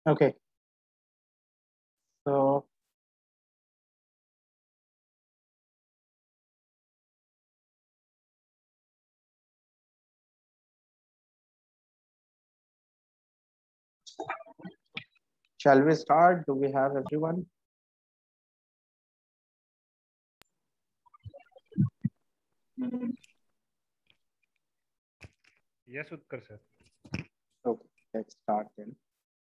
Okay, so shall we start? Do we have everyone? Yes, Utkar sir. Okay, let's start then.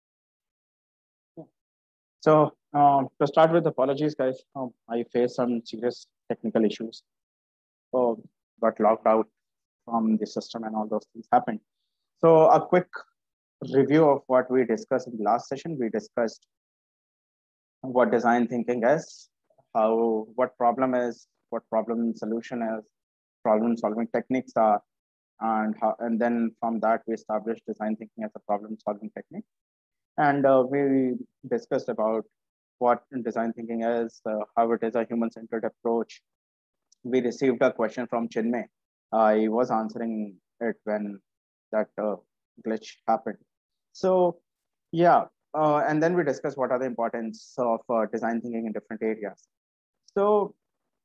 So, to start with, apologies, guys. I faced some serious technical issues. So, got locked out from the system and all those things happened. So, a quick review of what we discussed in the last session. We discussed what design thinking is, how, what problem is, what problem solution is, problem solving techniques are, and how, and then from that we established design thinking as a problem solving technique. And we discussed about what design thinking is, how it is a human centered approach. We received a question from Chinmay. I was answering it when that glitch happened. So, yeah, and then we discussed what are the importance of design thinking in different areas. So,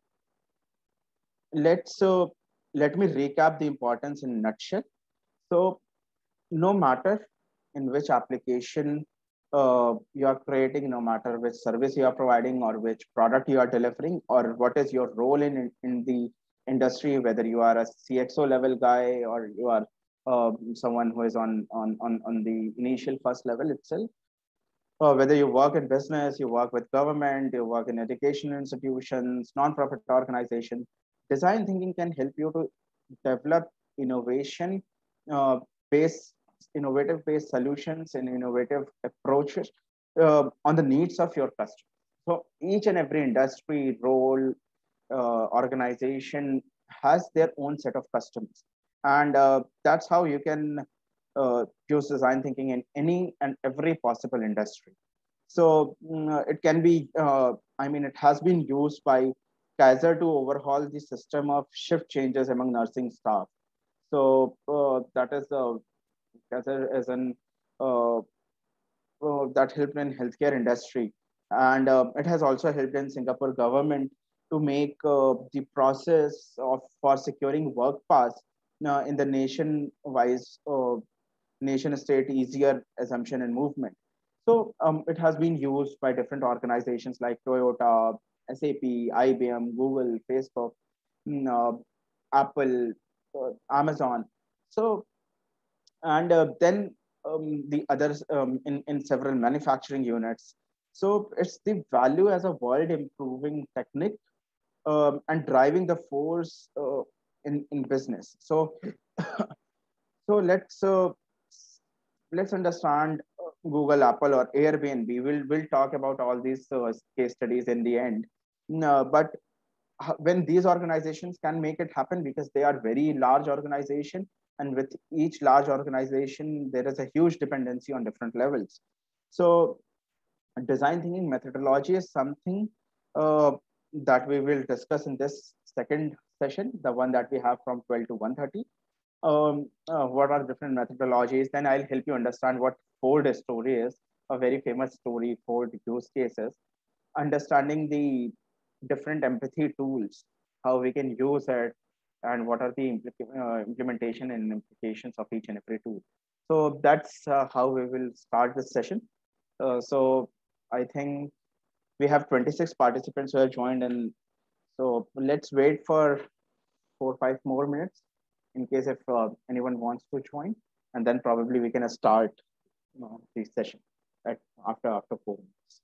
let's let me recap the importance in a nutshell. So, no matter in which application you are creating, no matter which service you are providing or which product you are delivering, or what is your role in the industry, whether you are a CXO level guy or you are someone who is on the initial first level itself, whether you work in business, you work with government, you work in education institutions, non-profit organizations, design thinking can help you to develop innovation uh, based innovative based solutions and innovative approaches on the needs of your customer. So each and every industry role organization has their own set of customers, and that's how you can use design thinking in any and every possible industry. So it can be, I mean, it has been used by Kaiser to overhaul the system of shift changes among nursing staff. So that is the Kaiser as an that helped in healthcare industry, and it has also helped in Singapore government to make the process of for securing work pass in the nation-wise nation state easier assumption and movement. So it has been used by different organizations like Toyota, SAP, IBM, Google, Facebook, Apple, Amazon. So and then the others in several manufacturing units. So it's the value as a world improving technique and driving the force in business. So so let's understand Google, Apple, or Airbnb. We'll talk about all these case studies in the end. But when these organizations can make it happen because they are very large organization, and with each large organization there is a huge dependency on different levels. So design thinking methodology is something uh, that we will discuss in this second session, the one that we have from 12 to 1:30. What are different methodologies? Then I'll help you understand what Ford story is, a very famous story, Ford use cases, understanding the different empathy tools, how we can use it, and what are the implementation and implications of each and every tool. So that's how we will start this session. So I think we have 26 participants who have joined, and so let's wait for 4 or 5 more minutes in case if anyone wants to join, and then probably we can start the session at after 4 minutes.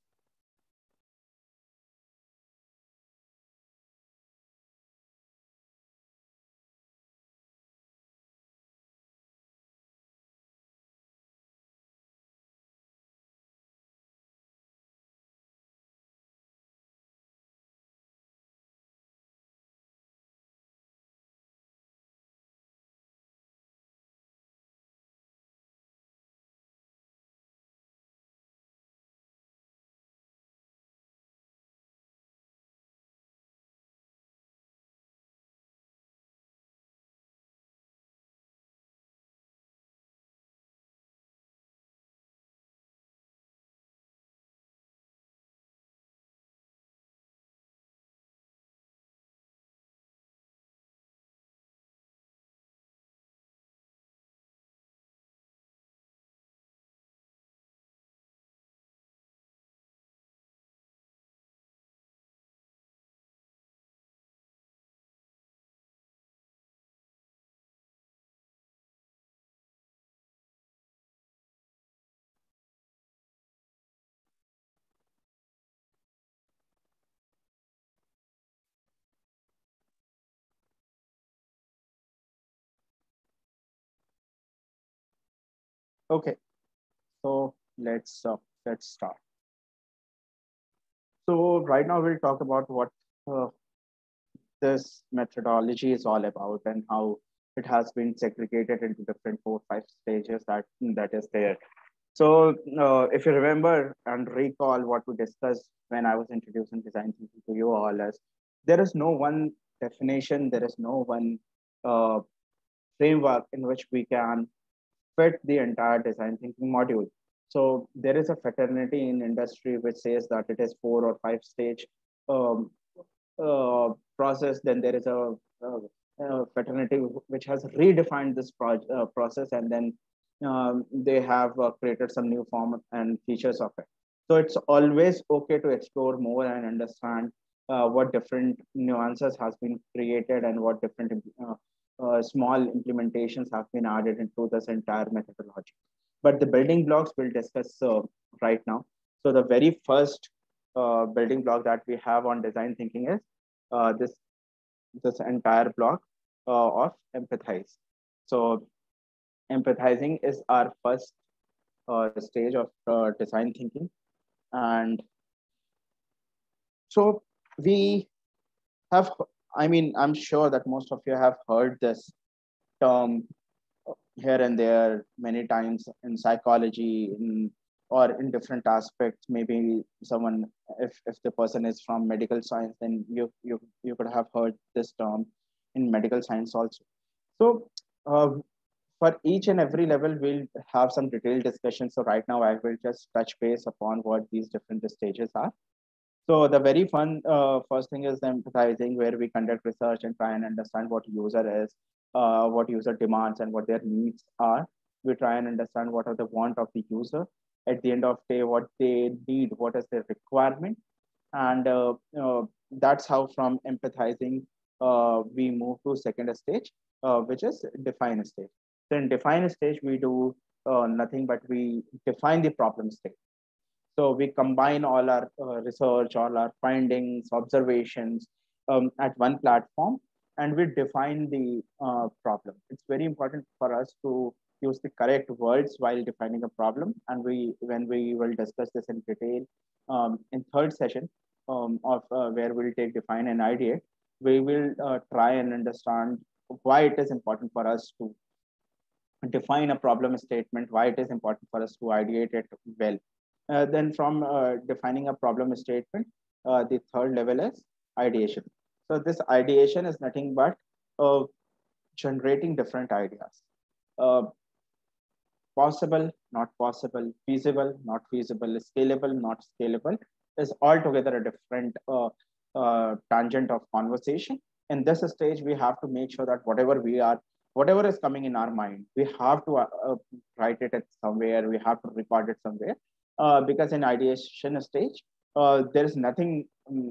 Okay, so let's start. So right now we'll talk about what uh, this methodology is all about and how it has been segregated into different 4 5 stages that is there. So if you remember and recall what we discussed when I was introducing design thinking to you all, as there is no one definition, there is no one uh, framework in which we can fit the entire design thinking module. So there is a fraternity in industry which says that it is 4 or 5 stage um, process. Then there is a fraternity which has redefined this process, and then they have created some new form and features of it. So it's always okay to explore more and understand what different nuances has been created and what different small implementations have been added into this entire methodology. But the building blocks we'll discuss right now. So the very first building block that we have on design thinking is this entire block of empathize. So empathizing is our first stage of design thinking, and so we have. I mean, I'm sure that most of you have heard this term here and there many times in psychology or in different aspects. Maybe someone, if the person is from medical science, then you could have heard this term in medical science also. So uh, for each and every level we'll have some detailed discussion. So right now I will just touch base upon what these different stages are. So the very fun first thing is empathizing, where we conduct research and try and understand what user is, what user demands, and what their needs are. We try and understand what are the want of the user. At the end of the day, what they need, what is their requirement, and that's how from empathizing we move to second stage, which is define a stage. So in define a stage, we do nothing but we define the problem state. So we combine all our research, all our findings, observations at one platform, and we define the problem. It's very important for us to use the correct words while defining a problem, and when we will discuss this in detail in third session of where we'll take define and ideate, we will try and understand why it is important for us to define a problem statement, why it is important for us to ideate it well. Then from defining a problem statement, the third level is ideation. So this ideation is nothing but uh, generating different ideas. Uh, Possible, not possible, feasible, not feasible, scalable, not scalable is altogether a different tangent of conversation. In this stage, we have to make sure that whatever is coming in our mind, we have to write it at somewhere, we have to record it somewhere, because in ideation stage, there is nothing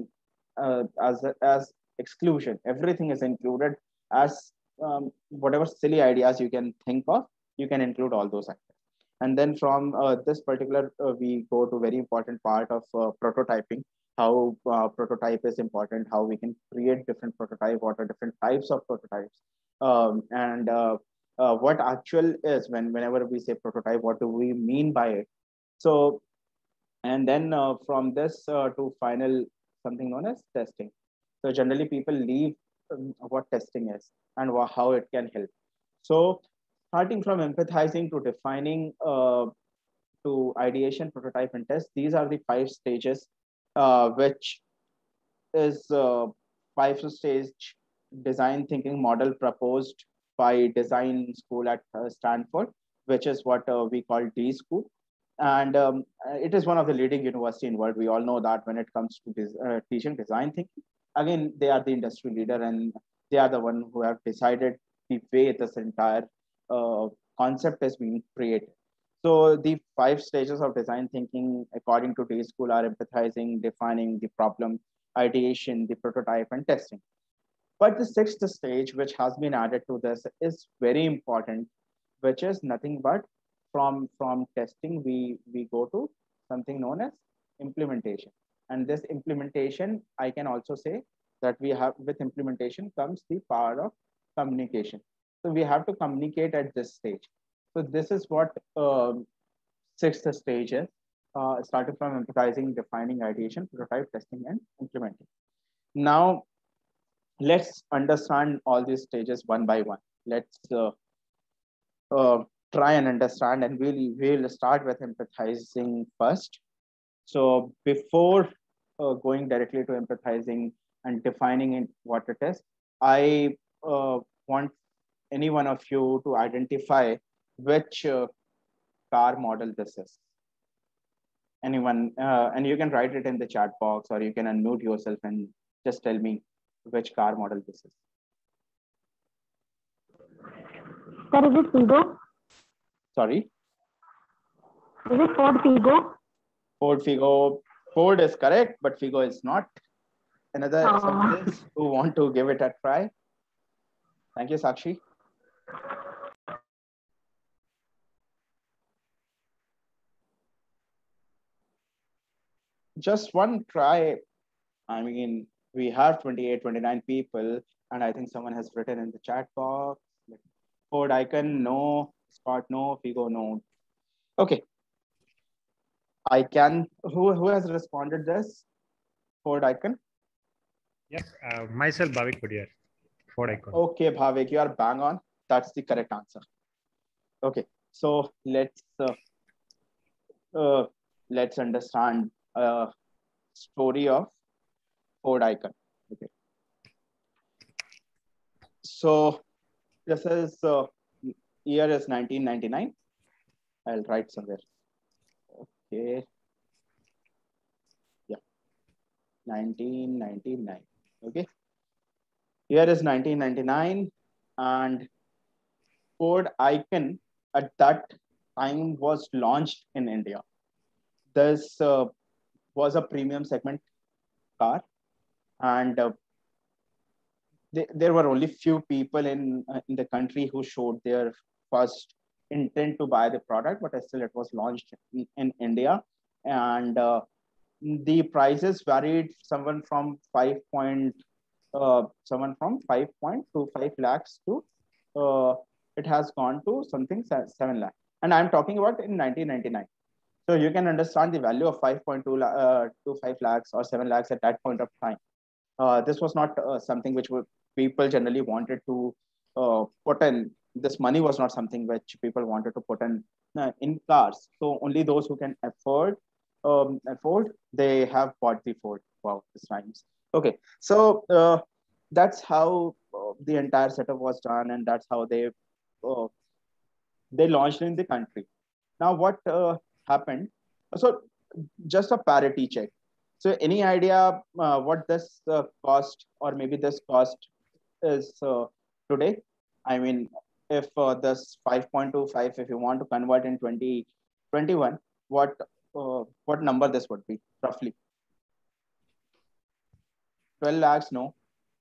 as exclusion. Everything is included as whatever silly ideas you can think of, you can include all those ideas. And then from this particular, we go to very important part of prototyping, how prototype is important, how we can create different prototype, what are different types of prototypes, and what actual is whenever we say prototype, what do we mean by it. So and then from this to final, something known as testing. So generally people leave what testing is and how it can help. So starting from empathizing to defining to ideation, prototype, and test, these are the 5 stages, which is 5 stage design thinking model proposed by design school at Stanford, which is what we call D school. And it is one of the leading university in world. We all know that when it comes to teaching design thinking, again, they are the industry leader, and they are the one who have decided the way this entire uh, concept is being created. So the 5 stages of design thinking, according to D school, are empathizing, defining the problem, ideation, the prototype, and testing. But the sixth stage, which has been added to this, is very important, which is nothing but from testing we go to something known as implementation. And this implementation, I can also say that we have with implementation comes the power of communication. So we have to communicate at this stage. So this is what sixth stage is, starting from empathizing, defining, ideation, prototype, testing, and implementing. Now, let's understand all these stages one by one. Let's uh, try and understand, and we'll start with empathizing first. So before going directly to empathizing and defining it, what it is, I want any one of you to identify which car model this is. Anyone, and you can write it in the chat box, or you can unmute yourself and just tell me which car model this is. Sir, is it Figo? Sorry? Is it Ford Figo? Ford Figo. Ford is correct, but Figo is not. Another someone else who want to give it a try? Thank you, Sakshi. Just one try. I mean, we have 28, 29 people, and I think someone has written in the chat box. Ford icon, no. Scott, no. Figo, no. Okay. I can. Who has responded this? Ford icon. Yes, myself, Bhavik Padiar, Ford icon. Okay, Bhavik, you are bang on. That's the correct answer. Okay, so let's understand story of Ford icon. Okay, so this is year is 1999. I'll write somewhere. Okay, yeah, 1999. Okay, year is 1999, and Ford icon at that time was launched in India. This was a premium segment car, and there were only few people in the country who showed their first intent to buy the product, but still it was launched in India, and the prices varied someone from 5.25 lakhs to it has gone to something 7 lakh, and I'm talking about in 1999. So you can understand the value of 5.25 lakhs or 7 lakhs at that point of time. This was not something which people generally wanted to put in. This money was not something which people wanted to put in cars. So only those who can afford, they have bought the Ford. Wow, this rhymes. Okay, so that's how the entire setup was done, and that's how they launched in the country. Now, what happened? So, just a parity check. So, any idea what this cost, or maybe this cost is today? I mean, if this 5.25, if you want to convert in 2021, what number this would be roughly? 12 lakhs, no.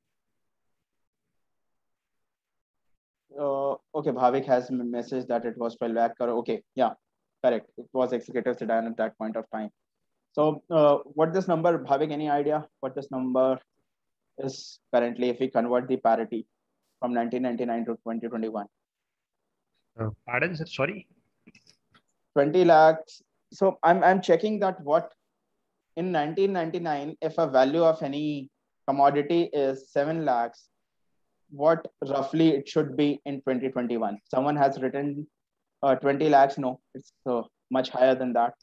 Okay, Bhavik has messaged that it was 12 lakh. Okay, yeah, correct. It was executive sedan at that point of time. So what this number, Bhavik, any idea what this number is currently if we convert the parity from 1999 to 2021? Pardon, sir, sorry? 20 lakhs. So I'm checking that what in 1999, if a value of any commodity is 7 lakhs, what roughly it should be in 2021. Someone has written 20 lakhs. No, it's much higher than that.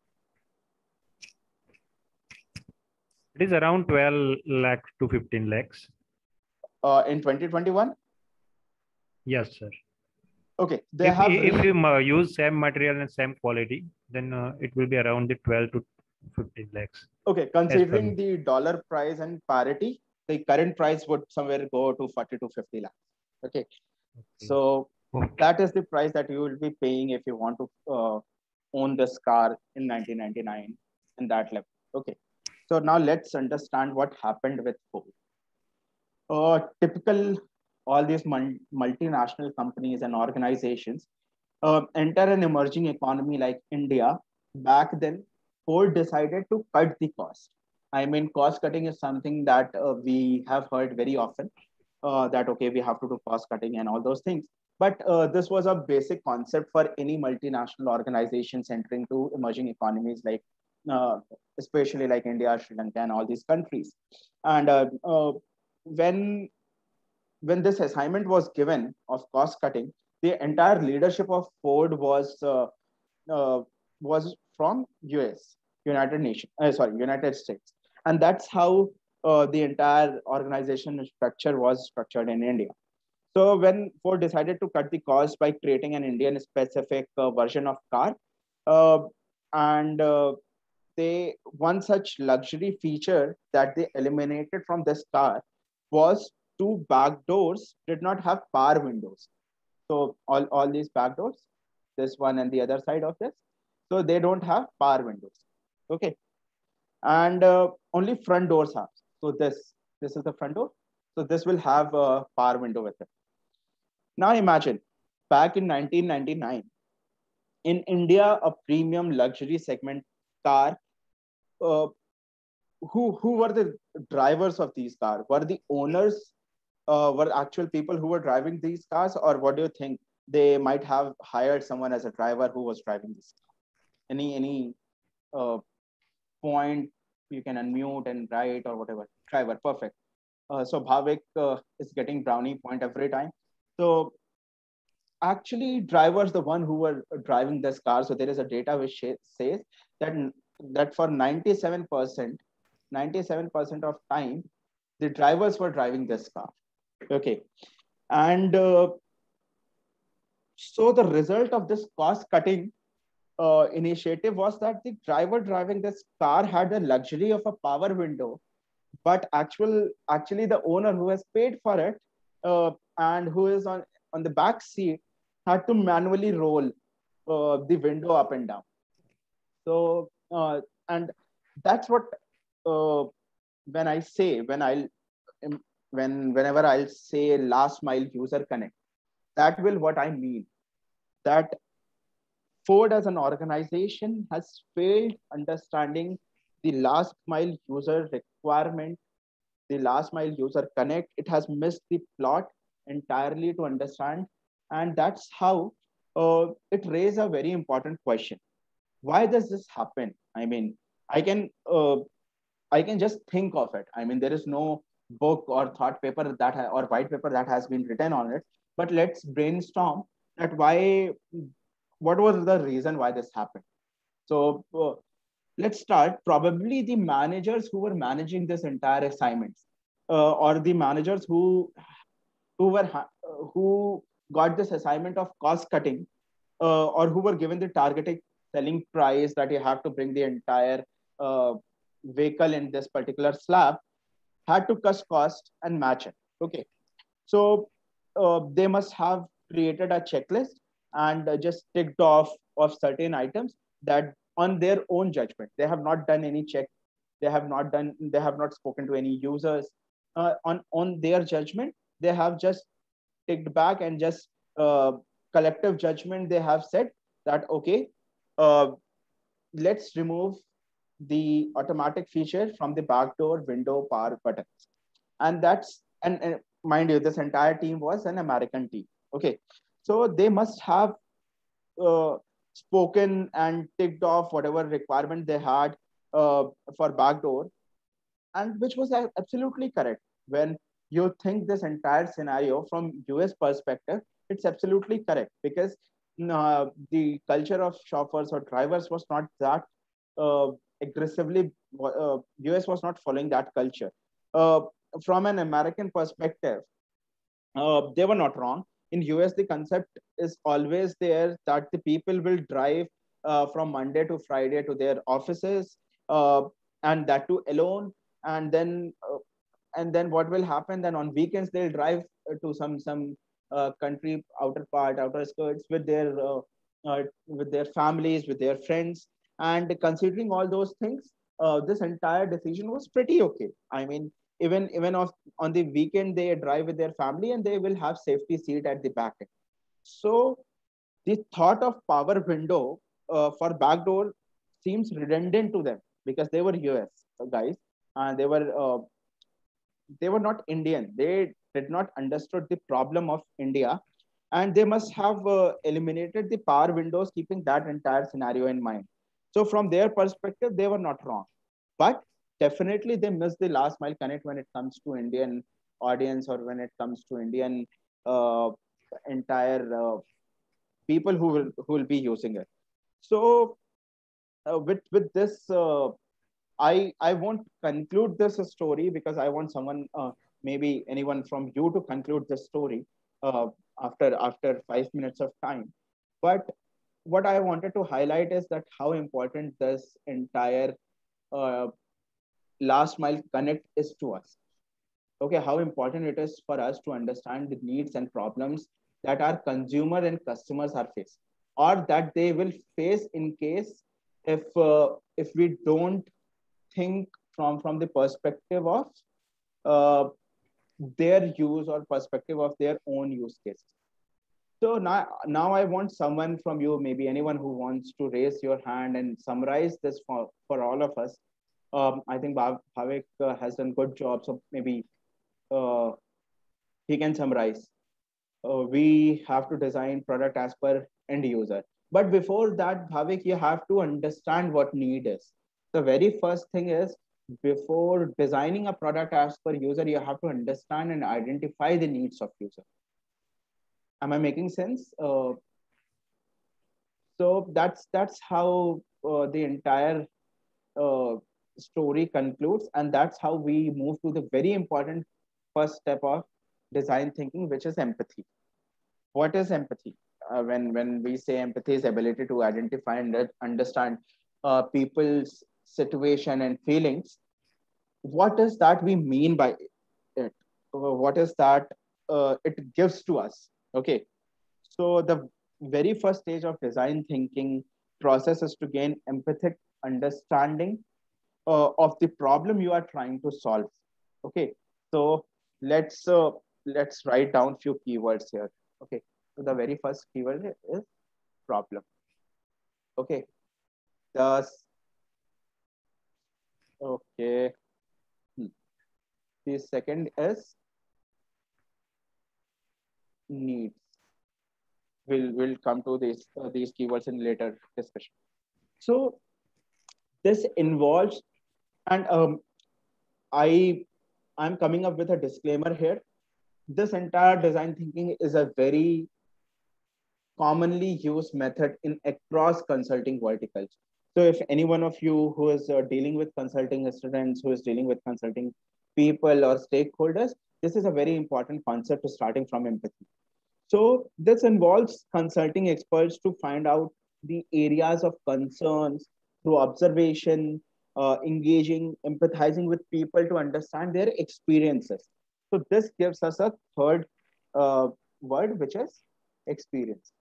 It is around 12 lakhs to 15 lakhs. In 2021? Yes, sir. Okay. If you use same material and same quality, then it will be around the 12 to 15 lakhs. Okay. Considering the dollar price and parity, the current price would somewhere go to 40 to 50 lakhs. Okay. So that is the price that you will be paying if you want to own this car in 1999 in that level. Okay. So now let's understand what happened with Ford. Typical, all these multinational companies and organizations enter an emerging economy like India. Back then, Ford decided to cut the cost. I mean, cost cutting is something that we have heard very often. That okay, we have to do cost cutting and all those things. But this was a basic concept for any multinational organizations entering to emerging economies like uh, especially like India, Sri Lanka, and all these countries. And when when this assignment was given of cost cutting, the entire leadership of Ford uh, was from US, United States, and that's how the entire organization structure was structured in India. So when Ford decided to cut the cost by creating an Indian specific version of car, uh, and they one such luxury feature that they eliminated from this car was two back doors did not have power windows. So all these back doors, this one and the other side of this, so they don't have power windows. Okay, and only front doors have. So this is the front door. So this will have a power window with it. Now imagine back in 1999 in India, a premium luxury segment car. Uh, who were the drivers of these cars? Were the owners? Were actual people who were driving these cars, or what do you think? They might have hired someone as a driver who was driving this car. Any uh, point you can unmute and write or whatever. Driver, perfect. So Bhavik is getting brownie point every time. So actually drivers the one who were driving this car. So there is a data which says that for 97% of time the drivers were driving this car. Okay, and so the result of this cost cutting initiative was that the driver driving this car had the luxury of a power window, but actually the owner who has paid for it and who is on the back seat had to manually roll the window up and down. So and that's what uh, when I say whenever I'll say last mile user connect, that will what I mean, that Ford as an organization has failed understanding the last mile user requirement, the last mile user connect. It has missed the plot entirely to understand. And that's how it raises a very important question. Why does this happen? I mean, I can uh, I can just think of it. I mean, there is no book or thought paper or white paper that has been written on it. But let's brainstorm that what was the reason why this happened. So let's start. Probably the managers who were managing this entire assignments, or the managers who got this assignment of cost cutting, or who were given the targeted selling price that you have to bring the entire uh, vehicle in this particular slab, had to cut cost and match it. Okay, so they must have created a checklist and just ticked off of certain items that on their own judgment. They have not done any check. They have not spoken to any users. On their judgment, they have just ticked back and just collective judgment. They have said that, okay, uh, let's remove the automatic feature from the backdoor window power buttons. And mind you, this entire team was an American team. Okay, so they must have uh, spoken and ticked off whatever requirement they had for backdoor, and which was absolutely correct. When you think this entire scenario from US perspective, it's absolutely correct, because the culture of chauffeurs or drivers was not that uh, aggressively. US was not following that culture. uh, from an American perspective, they were not wrong. In US, the concept is always there that the people will drive from Monday to Friday to their offices, uh, and that too alone. And then what will happen? Then on weekends they'll drive to some country outer skirts with their families, with their friends. And considering all those things, this entire decision was pretty okay. I mean, even on the weekend they drive with their family and they will have safety seat at the back end. So the thought of power window for backdoor seems redundant to them, because they were US guys, and they were not Indian. They did not understood the problem of India, and they must have eliminated the power windows, keeping that entire scenario in mind. So from their perspective, they were not wrong, but definitely they missed the last mile connect when it comes to Indian audience, or when it comes to Indian uh, entire people who will be using it. So with this, I won't conclude this story, because I want someone, maybe anyone from you, to conclude this story uh, after 5 minutes of time. But what I wanted to highlight is that how important this entire uh, last mile connect is to us. Okay, how important it is for us to understand the needs and problems that our consumer and customers are facing, or that they will face in case if we don't think from the perspective of uh, their use, or perspective of their own use case. So now I want someone from you, maybe anyone who wants to raise your hand and summarize this for all of us. I think Bhavik has done good job, so maybe uh, he can summarize. We have to design product as per end user. But before that, Bhavik, you have to understand what need is. The very first thing is, before designing a product as per user, you have to understand and identify the needs of user. Am I making sense? So that's how the entire uh, story concludes, and that's how we move to the very important first step of design thinking, which is empathy. What is empathy? When we say empathy is ability to identify and understand people's situation and feelings, what is that we mean by it? What is that it gives to us? Okay, so the very first stage of design thinking process is to gain empathic understanding of the problem you are trying to solve. Okay, so let's write down few keywords here. Okay, so the very first keyword is problem. Okay, the okay. Hmm. The second is needs. We'll come to these keywords in later discussion. So this involves, and I I'm coming up with a disclaimer here. This entire design thinking is a very commonly used method in across consulting verticals. So if any one of you who is dealing with consulting students, who is dealing with consulting people or stakeholders, this is a very important concept to starting from empathy. So this involves consulting experts to find out the areas of concerns through observation, engaging, empathizing with people to understand their experiences. So this gives us a third word, which is experience.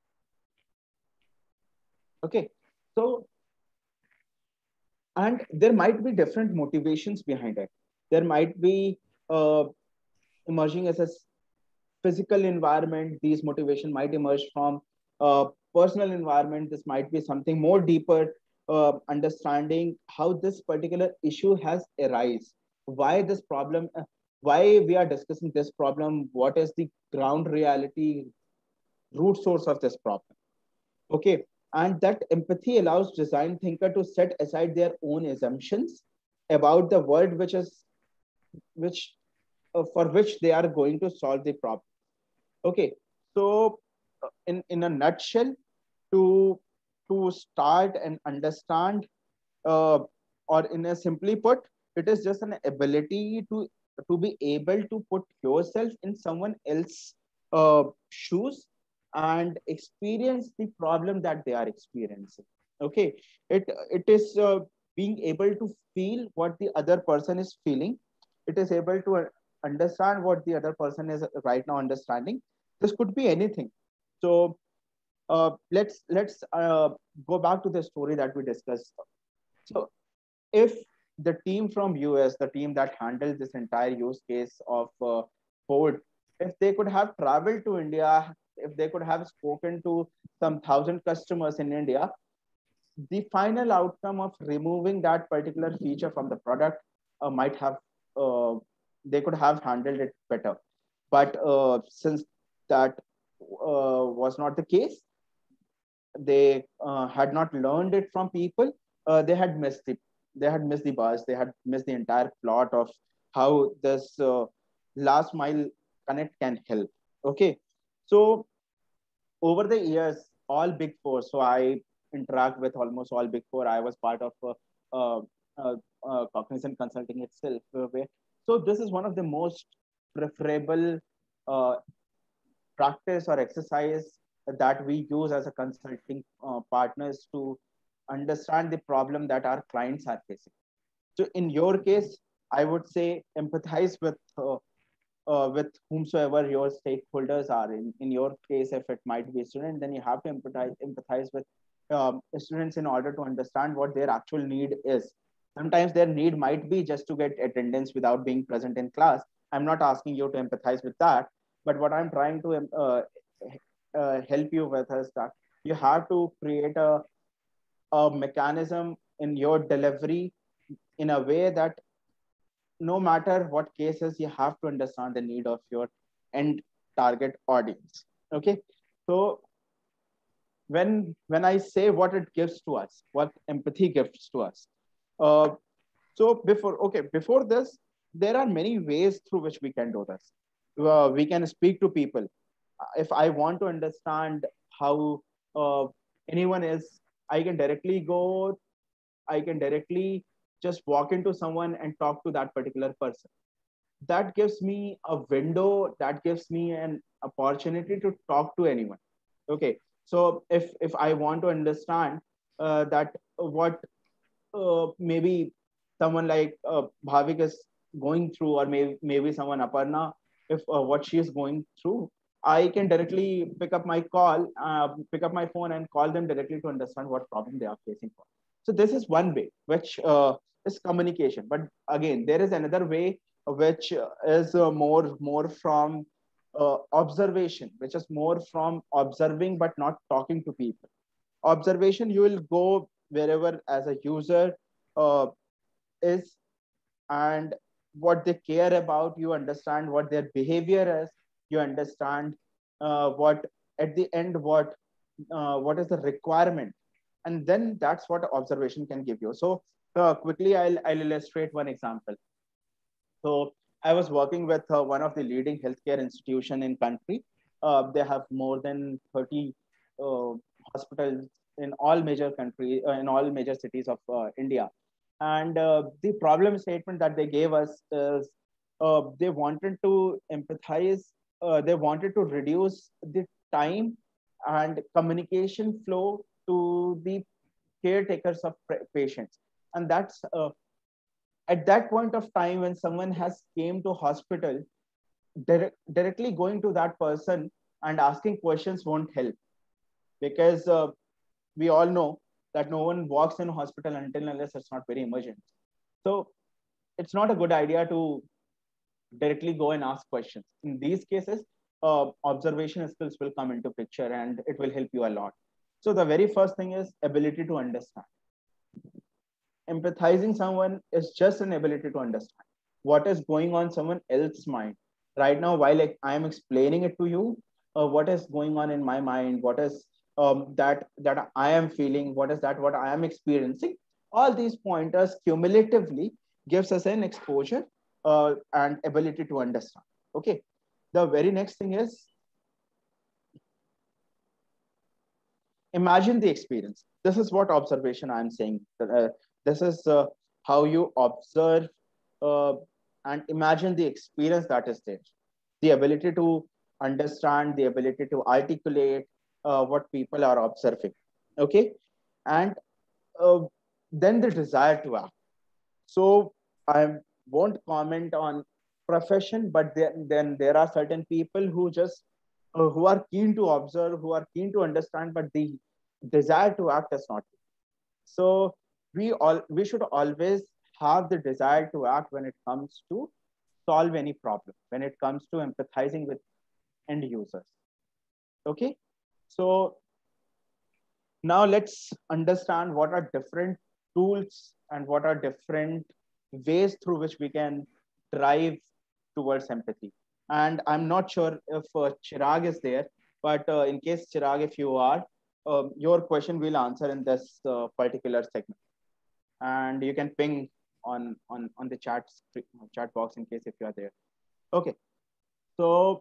Okay, so and there might be different motivations behind it. There might be uh, emerging as a physical environment. These motivation might emerge from personal environment. This might be something more deeper, understanding how this particular issue has arise, why this problem, why we are discussing this problem, what is the ground reality, root source of this problem. Okay, and that empathy allows design thinker to set aside their own assumptions about the world which for which they are going to solve the problem. Okay, so in a nutshell, to to start and understand, uh, or in a simply put, it is just an ability to be able to put yourself in someone else's shoes and experience the problem that they are experiencing. Okay, it is being able to feel what the other person is feeling. It is able to understand what the other person is right now understanding. This could be anything. So let's go back to the story that we discussed. So if the team from US, the team that handled this entire use case of Ford, if they could have traveled to India, if they could have spoken to some thousand customers in India, the final outcome of removing that particular feature from the product might have uh, they could have handled it better. But since that was not the case. They had not learned it from people. They had missed the bus. They had missed the entire plot of how this last mile connect can help. Okay, so over the years, all big four. So I interact with almost all big four. I was part of uh, Cognizant Consulting itself. So this is one of the most preferable uh, practice or exercise that we use as a consulting partners to understand the problem that our clients are facing. So in your case, I would say empathize with whomsoever your stakeholders are. In your case, if it might be a student, then you have to empathize with students in order to understand what their actual need is. Sometimes their need might be just to get attendance without being present in class. I'm not asking you to empathize with that, but what I'm trying to help you with is that you have to create a mechanism in your delivery in a way that no matter what cases, you have to understand the need of your end target audience. Okay, so when I say what it gives to us, what empathy gives to us, uh, so before this, there are many ways through which we can do this. We can speak to people. If I want to understand how anyone is, I can directly go. I can directly just walk into someone and talk to that particular person. That gives me a window, that gives me an opportunity to talk to anyone. Okay, so if I want to understand that what maybe someone like Bhavik is going through, or maybe someone Aparna, if what she is going through, I can directly pick up my phone and call them directly to understand what problem they are facing for. So this is one way, which is communication. But again, there is another way which is more from observation, which is more from observing but not talking to people. Observation, you will go wherever as a user uh, is, and what they care about, you understand what their behavior is, you understand what at the end what is the requirement, and then that's what observation can give you. So quickly I'll illustrate one example. So I was working with one of the leading healthcare institution in country. They have more than 30 uh, hospitals in all major in all major cities of India. And the problem statement that they gave us is they wanted to empathize, they wanted to reduce the time and communication flow to the caretakers of patients. And that's at that point of time when someone has came to hospital, directly going to that person and asking questions won't help, because we all know that no one walks in hospital until unless it's not very emergent. So it's not a good idea to directly go and ask questions. In these cases, observation skills will come into picture and it will help you a lot. So the very first thing is ability to understand. Empathizing someone is just an ability to understand what is going on someone else's mind right now while I am explaining it to you. What is going on in my mind, what is that I am feeling, what is that what I am experiencing. All these pointers cumulatively gives us an exposure and ability to understand. Okay, the very next thing is imagine the experience. This is what observation I'm saying. This is how you observe uh, and imagine the experience that is there. The ability to understand, the ability to articulate what people are observing. Okay, and uh, then the desire to act. So I won't comment on profession, but then there are certain people who just who are keen to observe, who are keen to understand, but the desire to act is not. So we should always have the desire to act when it comes to solve any problem, when it comes to empathizing with end users. Okay, so now let's understand what are different tools and what are different ways through which we can drive towards empathy. And I'm not sure if Chirag is there, But in case Chirag, if you are, your question will answer in this particular segment, and you can ping on the chat box in case if you are there. Okay, so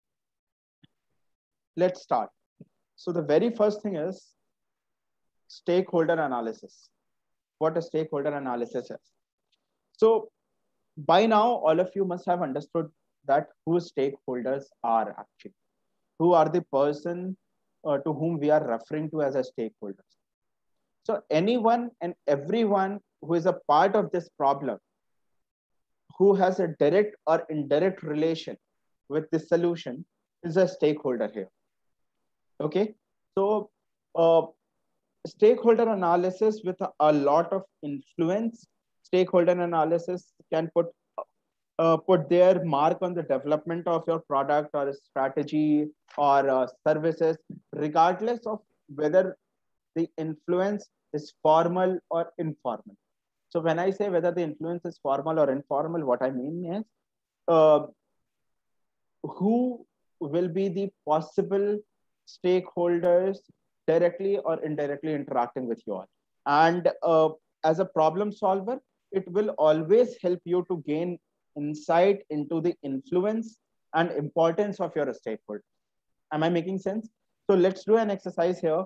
let's start. So the very first thing is stakeholder analysis. What a stakeholder analysis is. So by now, all of you must have understood that who stakeholders are actually. Who are the person to whom we are referring to as a stakeholders. So anyone and everyone who is a part of this problem, who has a direct or indirect relation with the solution, is a stakeholder here. Okay, so stakeholder analysis with a lot of influence. Stakeholder analysis can put their mark on the development of your product or strategy or services, regardless of whether the influence is formal or informal. So when I say whether the influence is formal or informal, what I mean is uh, who will be the possible stakeholders directly or indirectly interacting with you all. And as a problem solver, it will always help you to gain insight into the influence and importance of your stakeholder. Am I making sense? So let's do an exercise here.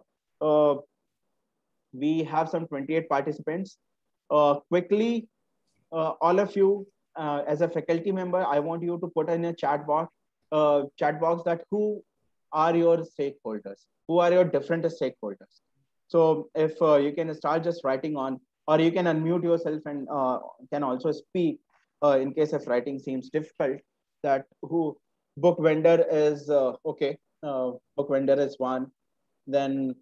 We have some 28 participants. Quickly, all of you, as a faculty member, I want you to put in a chat box that who are your stakeholders? Who are your different stakeholders? So if you can start just writing on, or you can unmute yourself and can also speak in case if writing seems difficult, that who book vendor is, okay, book vendor is one. Then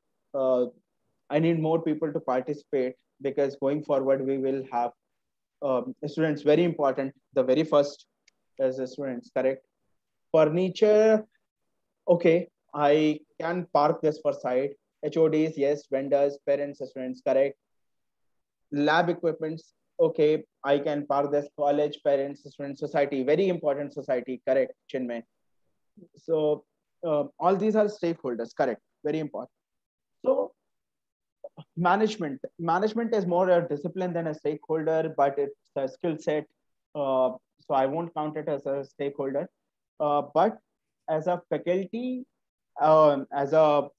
I need more people to participate because going forward, we will have students, very important. The very first is the students, correct? Furniture, okay, I can park this for side. HODs, yes. Vendors, parents, students, correct. Lab equipments, okay, I can park this. College, parents, students, society, very important society, correct, Chinmay. So all these are stakeholders, correct, very important. So management is more a discipline than a stakeholder, but it's a skill set. So I won't count it as a stakeholder. But as a faculty, as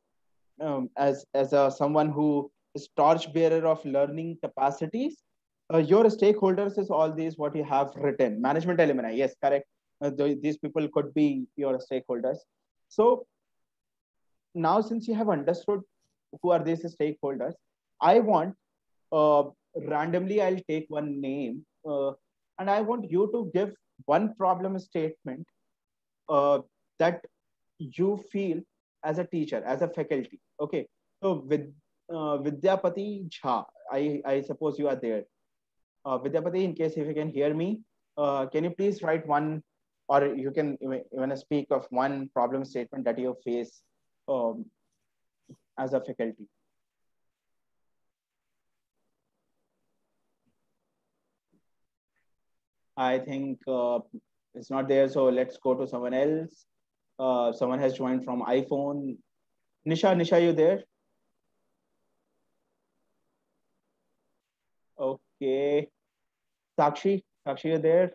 a someone who is torchbearer of learning capacities, your stakeholders is all these what you have written. Management alumni, yes, correct. These people could be your stakeholders. So now, since you have understood who are these stakeholders, I want randomly I'll take one name and I want you to give one problem statement that you feel as a teacher, as a faculty. Okay, so with Vidyapati Jha, I suppose you are there. Vidyapati, in case if you can hear me, can you please write one, or you can even speak of one problem statement that you face as a faculty. I think it's not there, so let's go to someone else. Someone has joined from iPhone. Nisha, you there? Okay. Sakshi, you there?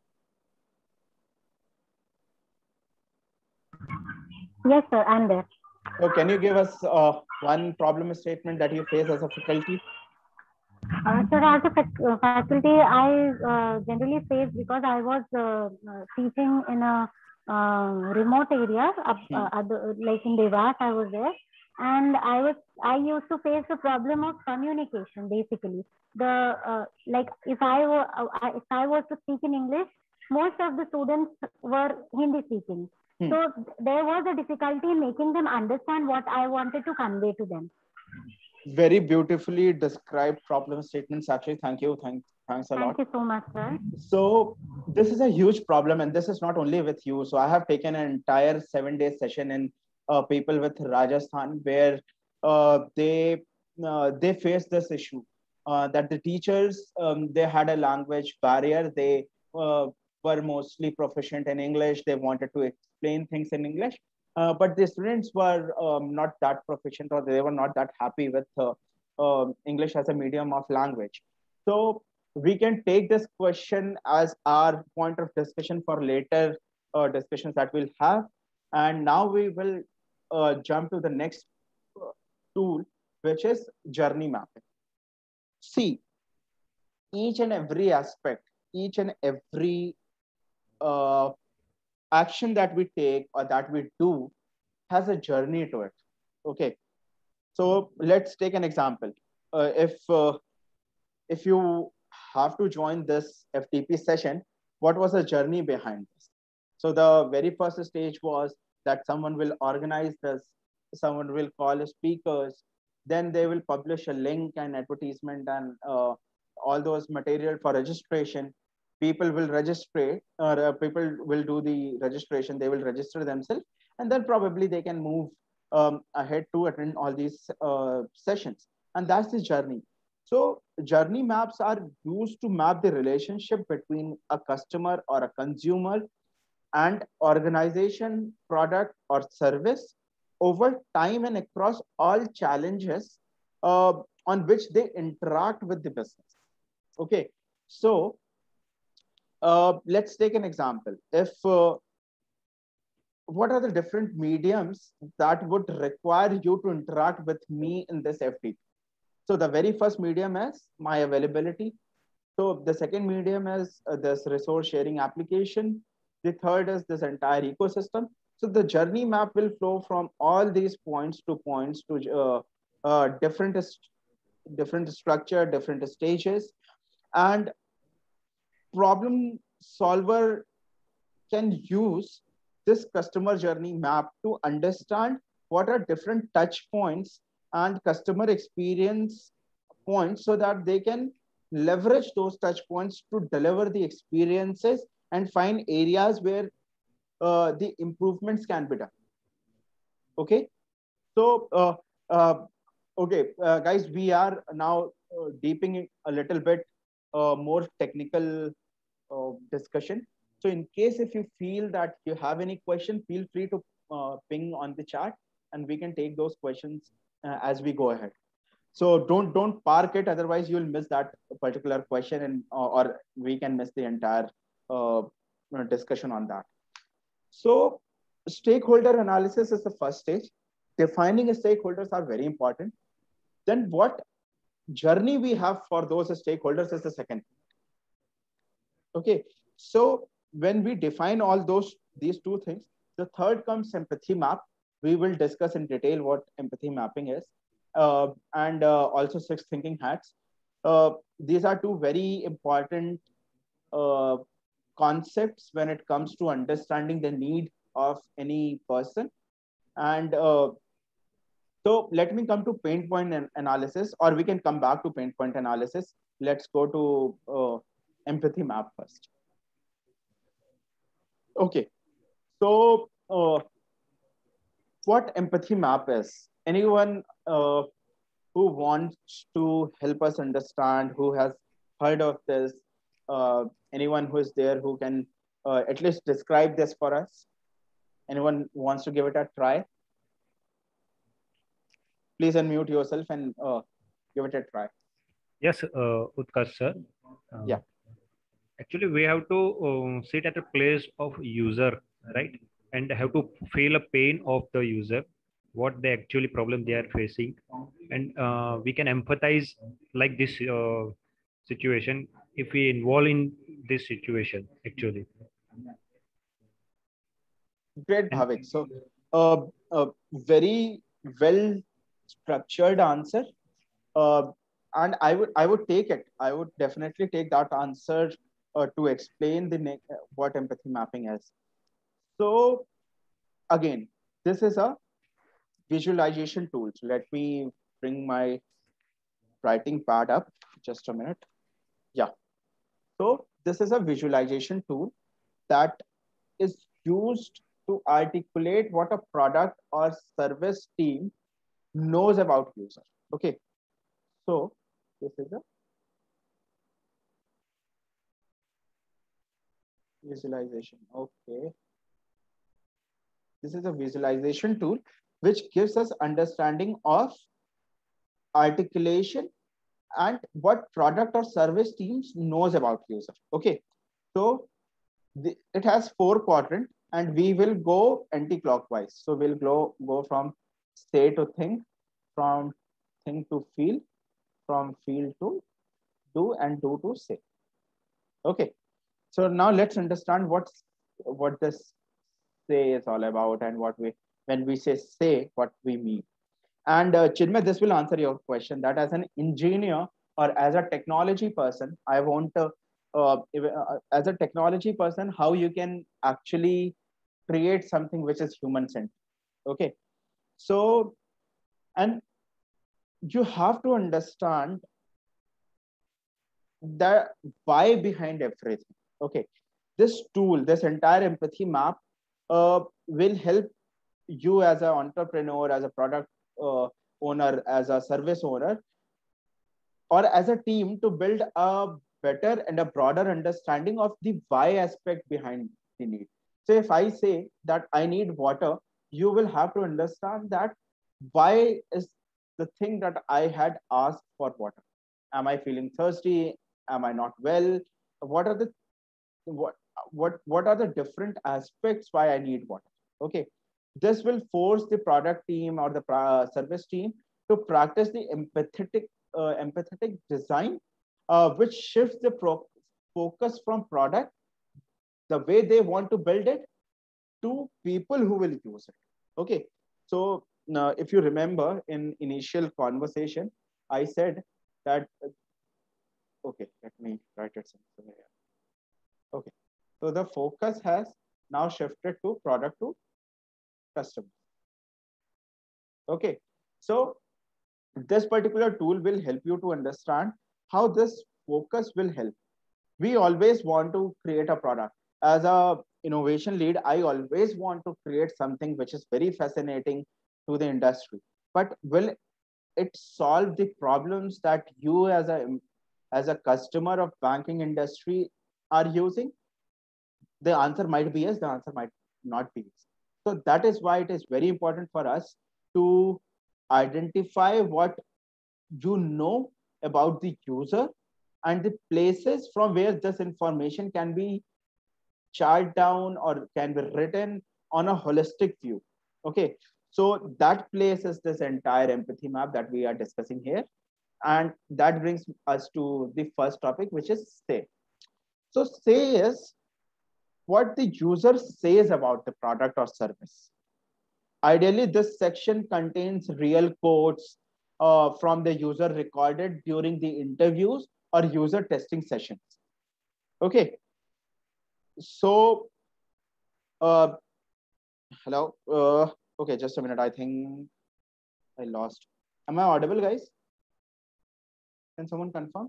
Yes, sir, I'm there. So can you give us one problem statement that you face as a faculty? Sir, as a faculty, I generally face, because I was teaching in a remote area, like in Devas, I was there, and I used to face the problem of communication. Basically, like if I was to speak in English, most of the students were Hindi speaking. So there was a difficulty in making them understand what I wanted to convey to them. Very beautifully described problem statements. Actually, thank you. Thanks a lot. Thank you so much, sir. So this is a huge problem, and this is not only with you. So I have taken an entire 7-day session in people with Rajasthan, where they face this issue that the teachers they had a language barrier. They were mostly proficient in English. They wanted to explain things in English, but the students were not that proficient, or they were not that happy with English as a medium of language. So we can take this question as our point of discussion for later discussions that we'll have. And now we will jump to the next tool, which is journey mapping. See, each and every aspect, each and every uh, action that we take or that we do has a journey to it. Okay, so let's take an example. If you have to join this FTP session, what was the journey behind this? So the very first stage was that someone will organize this, someone will call speakers, then they will publish a link and advertisement and all those material for registration. People will register, or people will do the registration, they will register themselves, and then probably they can move ahead to attend all these sessions. And that's the journey. So journey maps are used to map the relationship between a customer or a consumer and organization, product, or service over time and across all challenges on which they interact with the business. Okay, so let's take an example. If what are the different mediums that would require you to interact with me in this FTP? So the very first medium is my availability. So the second medium is this resource sharing application. The third is this entire ecosystem. So the journey map will flow from all these points to different structure, different stages, and problem solver can use this customer journey map to understand what are different touch points and customer experience points, so that they can leverage those touch points to deliver the experiences and find areas where the improvements can be done. Okay, so guys, we are now deeping a little bit more technical discussion. So in case if you feel that you have any question, feel free to ping on the chat, and we can take those questions as we go ahead. So don't park it, otherwise you'll miss that particular question, and or we can miss the entire discussion on that. So stakeholder analysis is the first stage. Defining stakeholders are very important. Then what journey we have for those stakeholders is the second. Okay, so when we define all these two things, the third comes empathy map. We will discuss in detail what empathy mapping is, and also six thinking hats. These are two very important uh, concepts when it comes to understanding the need of any person. And so let me come to pain point analysis, or we can come back to pain point analysis. Let's go to empathy map first. Okay, so what empathy map is? Anyone who wants to help us understand, who has heard of this, anyone who is there who can at least describe this for us? Anyone wants to give it a try? Please unmute yourself and give it a try. Yes, Utkarsh sir. Yeah. Actually, we have to sit at a place of user, right? And have to feel a pain of the user, what the actually problem they are facing, and we can empathize like this situation if we involve in this situation actually. Great, Bhavik. So, a very well structured answer, and I would take it. I would definitely take that answer to explain what empathy mapping is. So, again, this is a visualization tool. So let me bring my writing pad up. Just a minute. Yeah. So this is a visualization tool that is used to articulate what a product or service team knows about user. Okay, so this is a visualization. Okay, This is a visualization tool which gives us understanding of articulation and what product or service teams knows about user. Okay, so it has 4 quadrants, and we will go anti-clockwise. So we'll go from say to think, from think to feel, from feel to do, and do to say. Okay, so now let's understand what this say is all about, and when we say what we mean. And Chinmay, this will answer your question that as an engineer or as a technology person, I want to, as a technology person, how you can actually create something which is human centered. Okay, so, and you have to understand the why behind everything. Okay, this tool, this entire empathy map will help you as an entrepreneur, as a product owner, as a service owner, or as a team to build a better and a broader understanding of the why aspect behind the need. So if I say that I need water, you will have to understand that why is the thing that I had asked for water. Am I feeling thirsty? Am I not well? What are the what are the different aspects why I need water? Okay, this will force the product team or the service team to practice the empathetic design, which shifts the focus from product, the way they want to build it, to people who will use it. Okay, so now if you remember in initial conversation, I said that, okay, let me write it somewhere. Okay, so the focus has now shifted to product to customer. Okay, so this particular tool will help you to understand how this focus will help. We always want to create a product. As a innovation lead, I always want to create something which is very fascinating to the industry. But will it solve the problems that you as a customer of banking industry are using? The answer might be yes, the answer might not be yes. So that is why it is very important for us to identify what you know about the user and the places from where this information can be charted down or can be written on a holistic view. Okay, so that place is this entire empathy map that we are discussing here. And that brings us to the first topic, which is say. So say is what the user says about the product or service. Ideally, this section contains real quotes from the user recorded during the interviews or user testing sessions. Okay, so hello. Okay, just a minute. I think I lost. Am I audible, guys? Can someone confirm?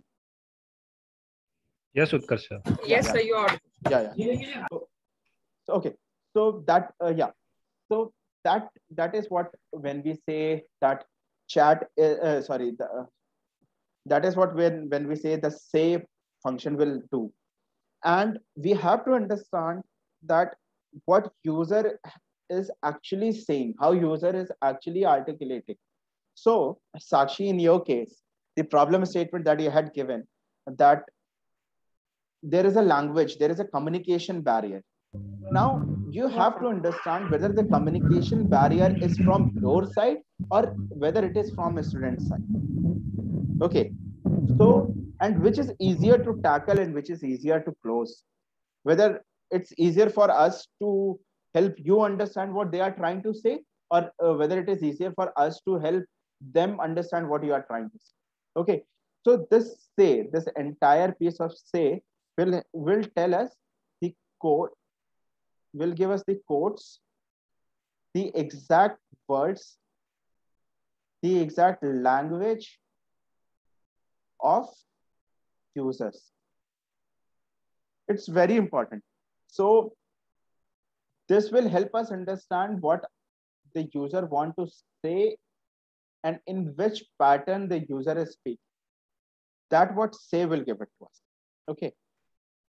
Yes, Utkarsh sir. Yes, sir, you are. Yeah. So, okay, so that yeah, so that is what when we say that chat. Sorry, that is what when we say the say function will do, and we have to understand that what user is actually saying, how user is actually articulating. So Sakshi, in your case, the problem statement that you had given, that there is a language, there is a communication barrier. Now you have to understand whether the communication barrier is from your side or whether it is from a student's side. Okay, so, and which is easier to tackle and which is easier to close, whether it's easier for us to help you understand what they are trying to say, or whether it is easier for us to help them understand what you are trying to say. Okay, so this entire piece of say will tell us the code, will give us the codes, the exact words, the exact language of users. It's very important. So this will help us understand what the user want to say and in which pattern the user is speaking. That what say will give it to us. Okay.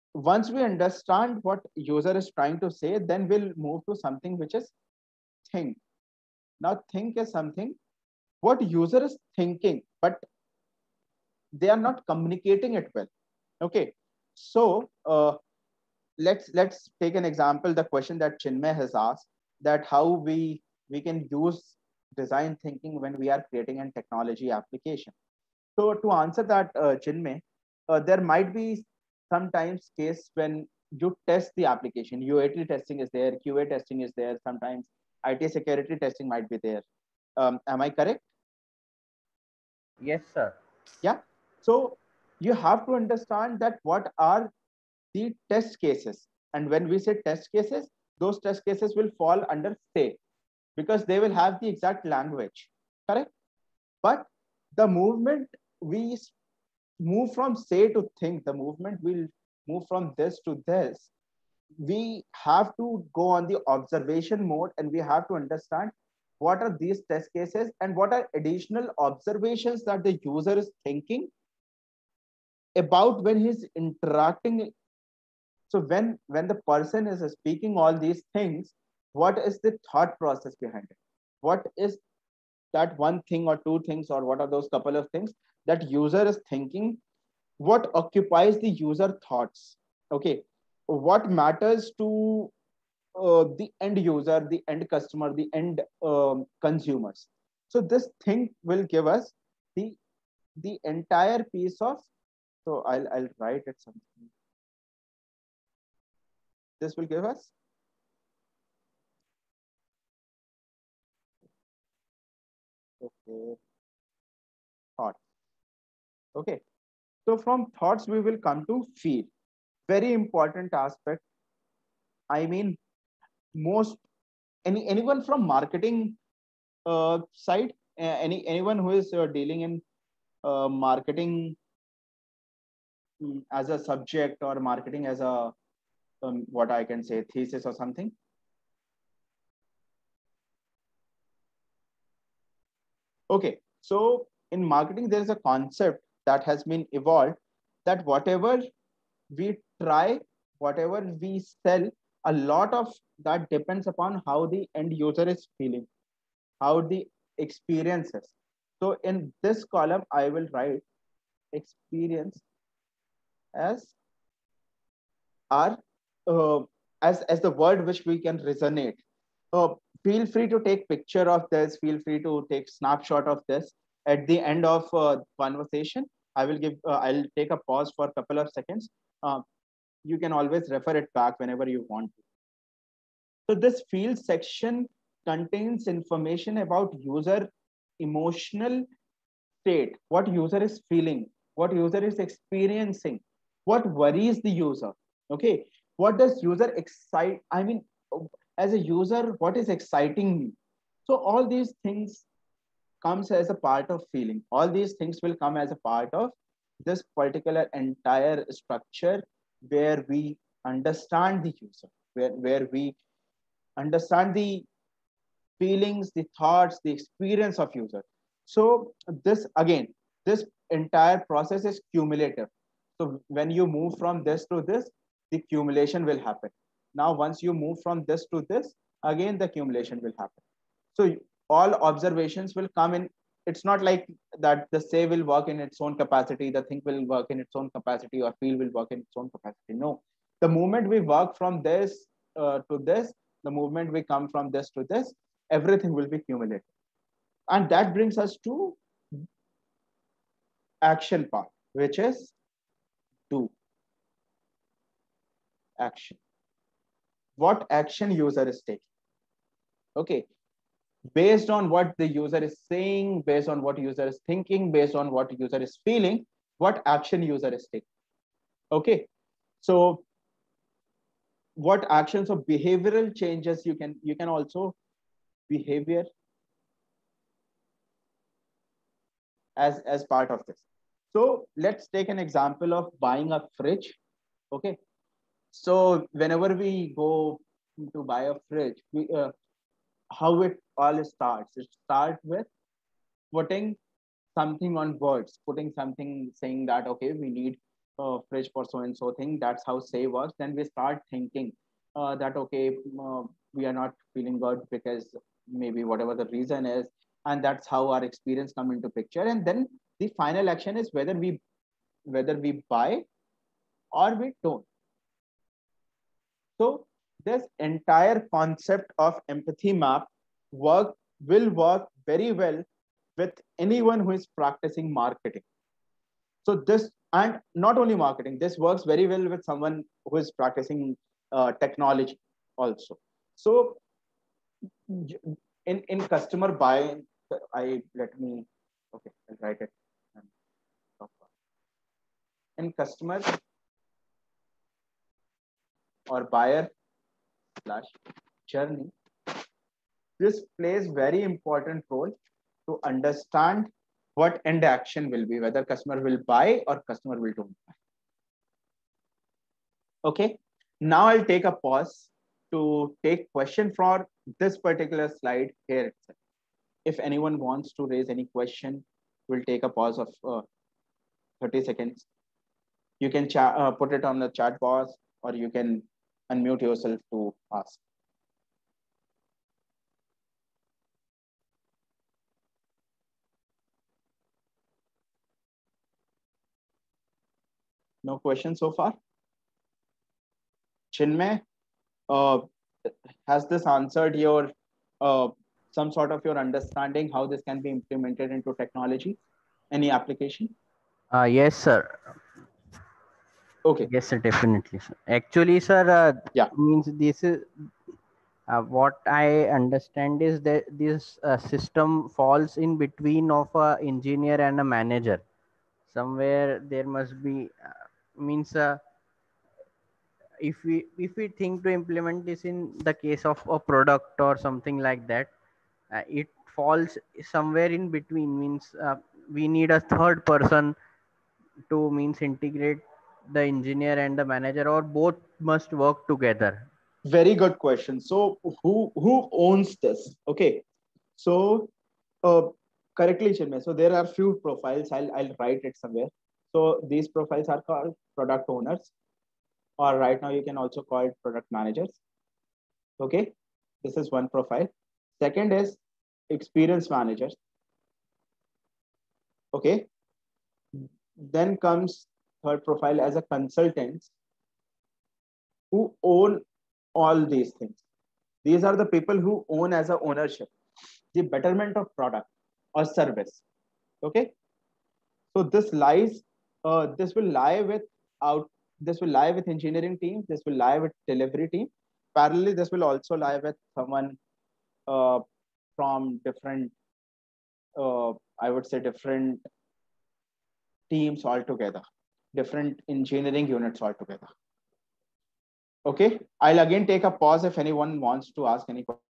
once we understand what user is trying to say, then we'll move to something which is think. Now think is something what user is thinking, but they are not communicating it well. Okay, so let's take an example. The question that Chinmay has asked, that how we can use design thinking when we are creating a technology application. So to answer that, Chinmay, there might be sometimes case when you test the application. UAT testing is there, QA testing is there. Sometimes IT security testing might be there. Am I correct? Yes, sir. Yeah. So you have to understand that what are the test cases. And when we say test cases, those test cases will fall under say, because they will have the exact language, correct? But the movement we move from say to think, the movement will move from this to this. We have to go on the observation mode, and we have to understand what are these test cases and what are additional observations that the user is thinking about when he's interacting. So when the person is speaking all these things, what is the thought process behind it? What is that one thing or two things, or what are those couple of things that user is thinking? What occupies the user thoughts? Okay, what matters to the end user, the end customer, the end consumers? So this thing will give us the entire piece of. So I'll write it something. This will give us. Okay. Thoughts. Okay. So from thoughts, we will come to feel. Very important aspect. I mean, most anyone from marketing side, anyone who is dealing in marketing as a subject, or marketing as a what I can say thesis or something. Okay, so in marketing, there is a concept that has been evolved, that whatever we try, whatever we sell, a lot of that depends upon how the end user is feeling, how the experience is. So in this column, I will write experience as our as the word which we can resonate. Feel free to take picture of this. Feel free to take snapshot of this. At the end of conversation, I will give. I'll take a pause for a couple of seconds. You can always refer it back whenever you want to. So this field section contains information about user emotional state, what user is feeling, what user is experiencing, what worries the user. Okay, what does user excite? I mean, as a user, what is exciting me? So all these things comes as a part of feeling. All these things will come as a part of this particular entire structure, where we understand the user, where we understand the feelings, the thoughts, the experience of user. So this again, this entire process is cumulative. So when you move from this to this, the accumulation will happen. Now, once you move from this to this, again, the accumulation will happen. So all observations will come in. It's not like that the say will work in its own capacity, the think will work in its own capacity, or feel will work in its own capacity. No, the moment we work from this to this, the movement we come from this to this, everything will be cumulative. And that brings us to action part, which is do action. What action user is taking? Okay, based on what the user is saying, based on what user is thinking, based on what user is feeling, what action user is taking. Okay, so what actions of behavioral changes you can also behavior as part of this. So let's take an example of buying a fridge. Okay, so whenever we go to buy a fridge, how it all starts. It starts with putting something on words, putting something, saying that okay, we need fridge for so and so thing. That's how say works. Then we start thinking that okay, we are not feeling good because maybe whatever the reason is, and that's how our experience come into picture. And then the final action is whether we buy or we don't. So this entire concept of empathy map work will work very well with anyone who is practicing marketing. So this, and not only marketing, this works very well with someone who is practicing technology also. So in customer buying, I let me okay, I'll write it. In customer or buyer slash journey, this plays very important role to understand what end action will be, whether customer will buy or customer will don't buy. Okay, now I'll take a pause to take question for this particular slide here itself. If anyone wants to raise any question, we'll take a pause of 30 seconds. You can put it on the chat box, or you can unmute yourself to ask. No question so far? Chinmay, has this answered your some sort of your understanding how this can be implemented into technology? Any application? Yes, sir. Okay. Yes, sir. Definitely, sir. Actually, sir. Yeah. Means this is what I understand is that this system falls in between of a engineer and a manager. Somewhere there must be means if we think to implement this in the case of a product or something like that, it falls somewhere in between. Means we need a third person to means integrate the engineer and the manager, or both must work together. Very good question. So who owns this? Okay. So correctly, Chinmay. So there are few profiles. I'll write it somewhere. So these profiles are called product owners, or right now you can also call it product managers. Okay. This is one profile. Second is experience managers. Okay. Then comes third profile as a consultants who own all these things. These are the people who own as a ownership the betterment of product or service. Okay. So this will lie with out, this will lie with engineering team. This will lie with delivery team. Parallelly, this will also lie with someone from different, I would say, different teams altogether, different engineering units altogether. Okay, I'll again take a pause if anyone wants to ask any question.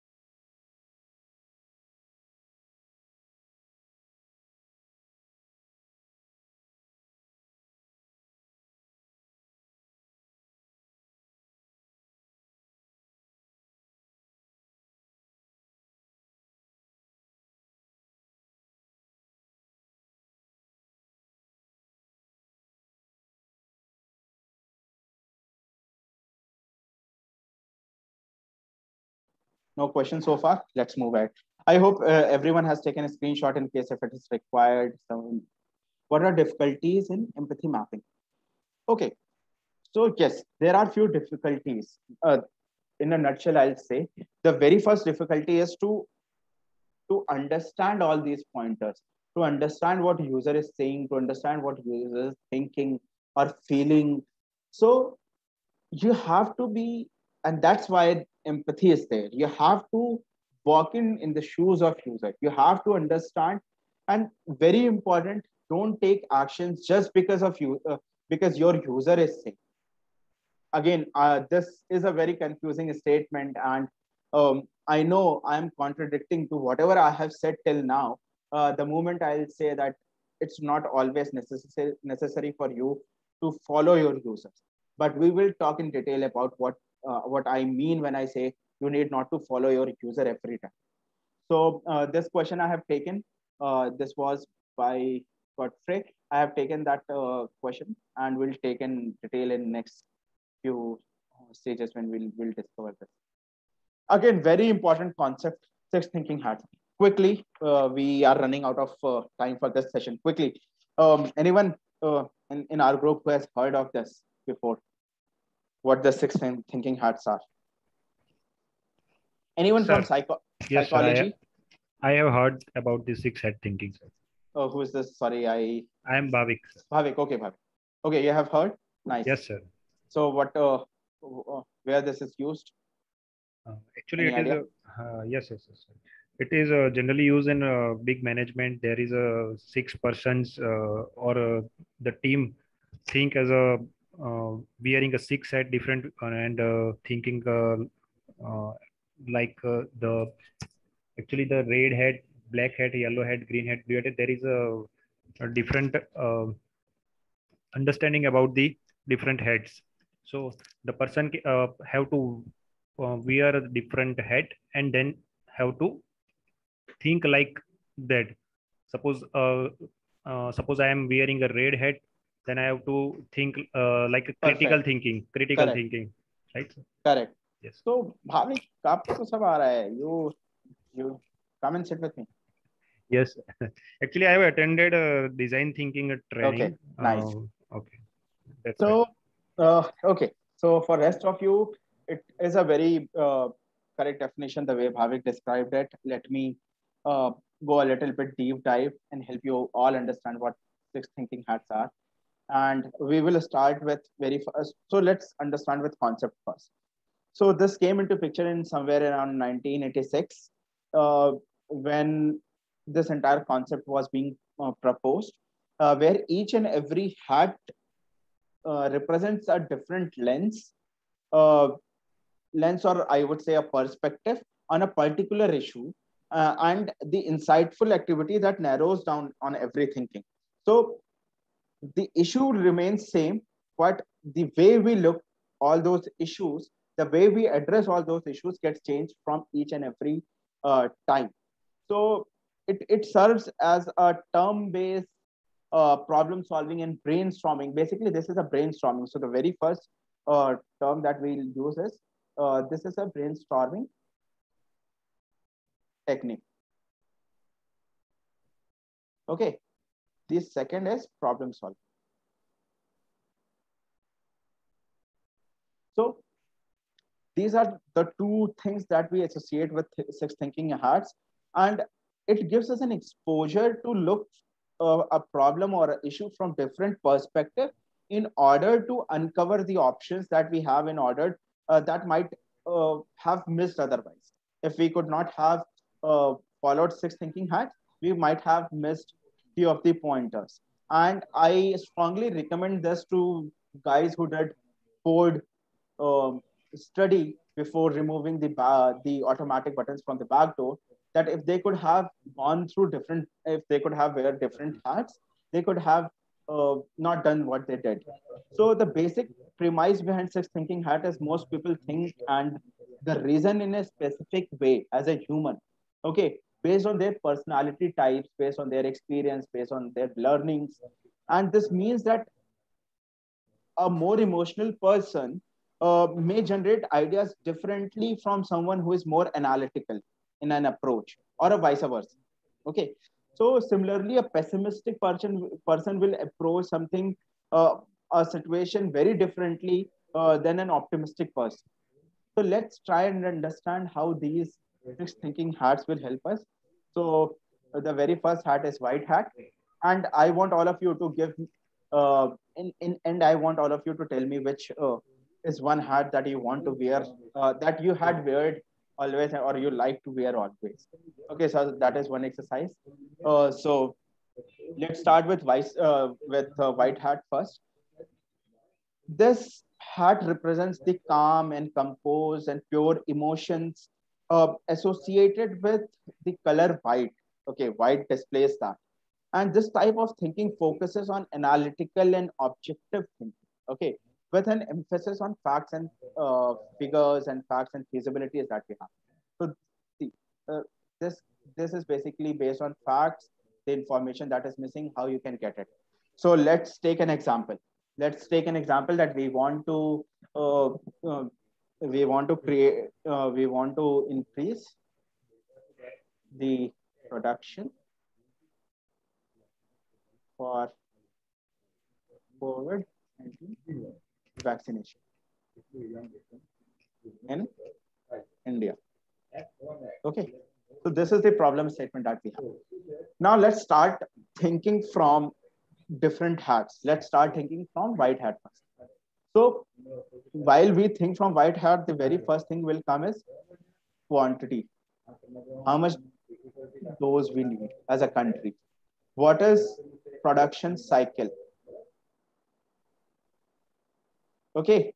No questions so far. Let's move ahead. I hope everyone has taken a screenshot in case if it is required. So, what are difficulties in empathy mapping? Okay, so yes, there are few difficulties. In a nutshell, I'll say the very first difficulty is to understand all these pointers, to understand what user is saying, to understand what user is thinking or feeling. So you have to be, and that's why empathy is there. You have to walk in the shoes of user. You have to understand, and very important, don't take actions just because of you, because your user is saying. Again, this is a very confusing statement, and I know I'm contradicting to whatever I have said till now. The moment I'll say that it's not always necessary for you to follow your users, but we will talk in detail about what I mean when I say you need not to follow your user every time. So this question I have taken. This was by Godfrey. I have taken that question and will take in detail in next few stages when we'll discover this. Again, very important concept, six thinking hats. Quickly, we are running out of time for this session. Quickly, anyone in our group who has heard of this before? What the six thinking hats are? Anyone Sir, from yes, sir. psychology? I have heard about the six head thinking, sir. Who is this? Sorry, I am Bhavik, sir. Bhavik. Okay, Bhavik. Okay, you have heard. Nice. Yes, sir. So, what? Where this is used? Actually, Any it is idea? yes, yes, yes, sir. It is generally used in big management. There is a six persons or the team think as a wearing a six head different and thinking like the actually the red head, black head, yellow head, green head, blue head. There is a different understanding about the different heads. So the person have to wear a different head and then have to think like that. Suppose suppose I am wearing a red hat, then I have to think like a Perfect. critical Correct. thinking, right? Correct. Yes. So, Bhavik, आपको तो सब आ रहा है. You come and sit with me. Yes. Actually, I have attended a design thinking Okay. training. Nice. Okay. That's right. So, okay. So for rest of you, it is a very correct definition the way Bhavik described it. Let me go a little bit deep dive and help you all understand what six thinking hats are. And we will start with very first. So let's understand with concept first. So this came into picture in somewhere around 1986 when this entire concept was being proposed, where each and every hat represents a different uh, lens, or I would say a perspective on a particular issue, and the insightful activity that narrows down on every thinking. So the issue remains same, but the way we look all those issues, the way we address all those issues gets changed from each and every time. So it serves as a term-based problem solving and brainstorming. Basically, this is a brainstorming. So the very first term that we'll use is this is a brainstorming technique. Okay. The second is problem solving. So these are the two things that we associate with six thinking hats, and it gives us an exposure to look a problem or an issue from different perspective in order to uncover the options that we have in order that might have missed otherwise. If we could not have followed six thinking hats, we might have missed few of the pointers. And I strongly recommend this to guys who did code um, study before removing the automatic buttons from the back door, that if they could have gone through different, if they could have wear different hats, they could have not done what they did. So the basic premise behind six thinking hat is most people think and the reason in a specific way as a human, okay, based on their personality types, based on their experience, based on their learnings. And this means that a more emotional person may generate ideas differently from someone who is more analytical in an approach, or a vice versa. Okay. So similarly, a pessimistic person will approach something, a situation very differently than an optimistic person. So let's try and understand how these six thinking hats will help us. So the very first hat is white hat, and I want all of you to give in and I want all of you to tell me which is one hat that you want to wear, that you had weared always or you like to wear always. Okay, so that is one exercise. So let's start with white hat first. This hat represents the calm and composed and pure emotions associated with the color white. Okay, white displays that. And this type of thinking focuses on analytical and objective thinking. Okay, with an emphasis on facts and figures and facts and feasibilities that we have. So, see, uh, this this is basically based on facts the information that is missing, how you can get it. So let's take an example. Let's take an example that we want to create, we want to increase the production for COVID-19 vaccination in India. Okay, so this is the problem statement that we have. Now let's start thinking from different hats. Let's start thinking from white hat first. So while we think from white hat, the very first thing will come is quantity. How much dose we need as a country? What is production cycle? Okay,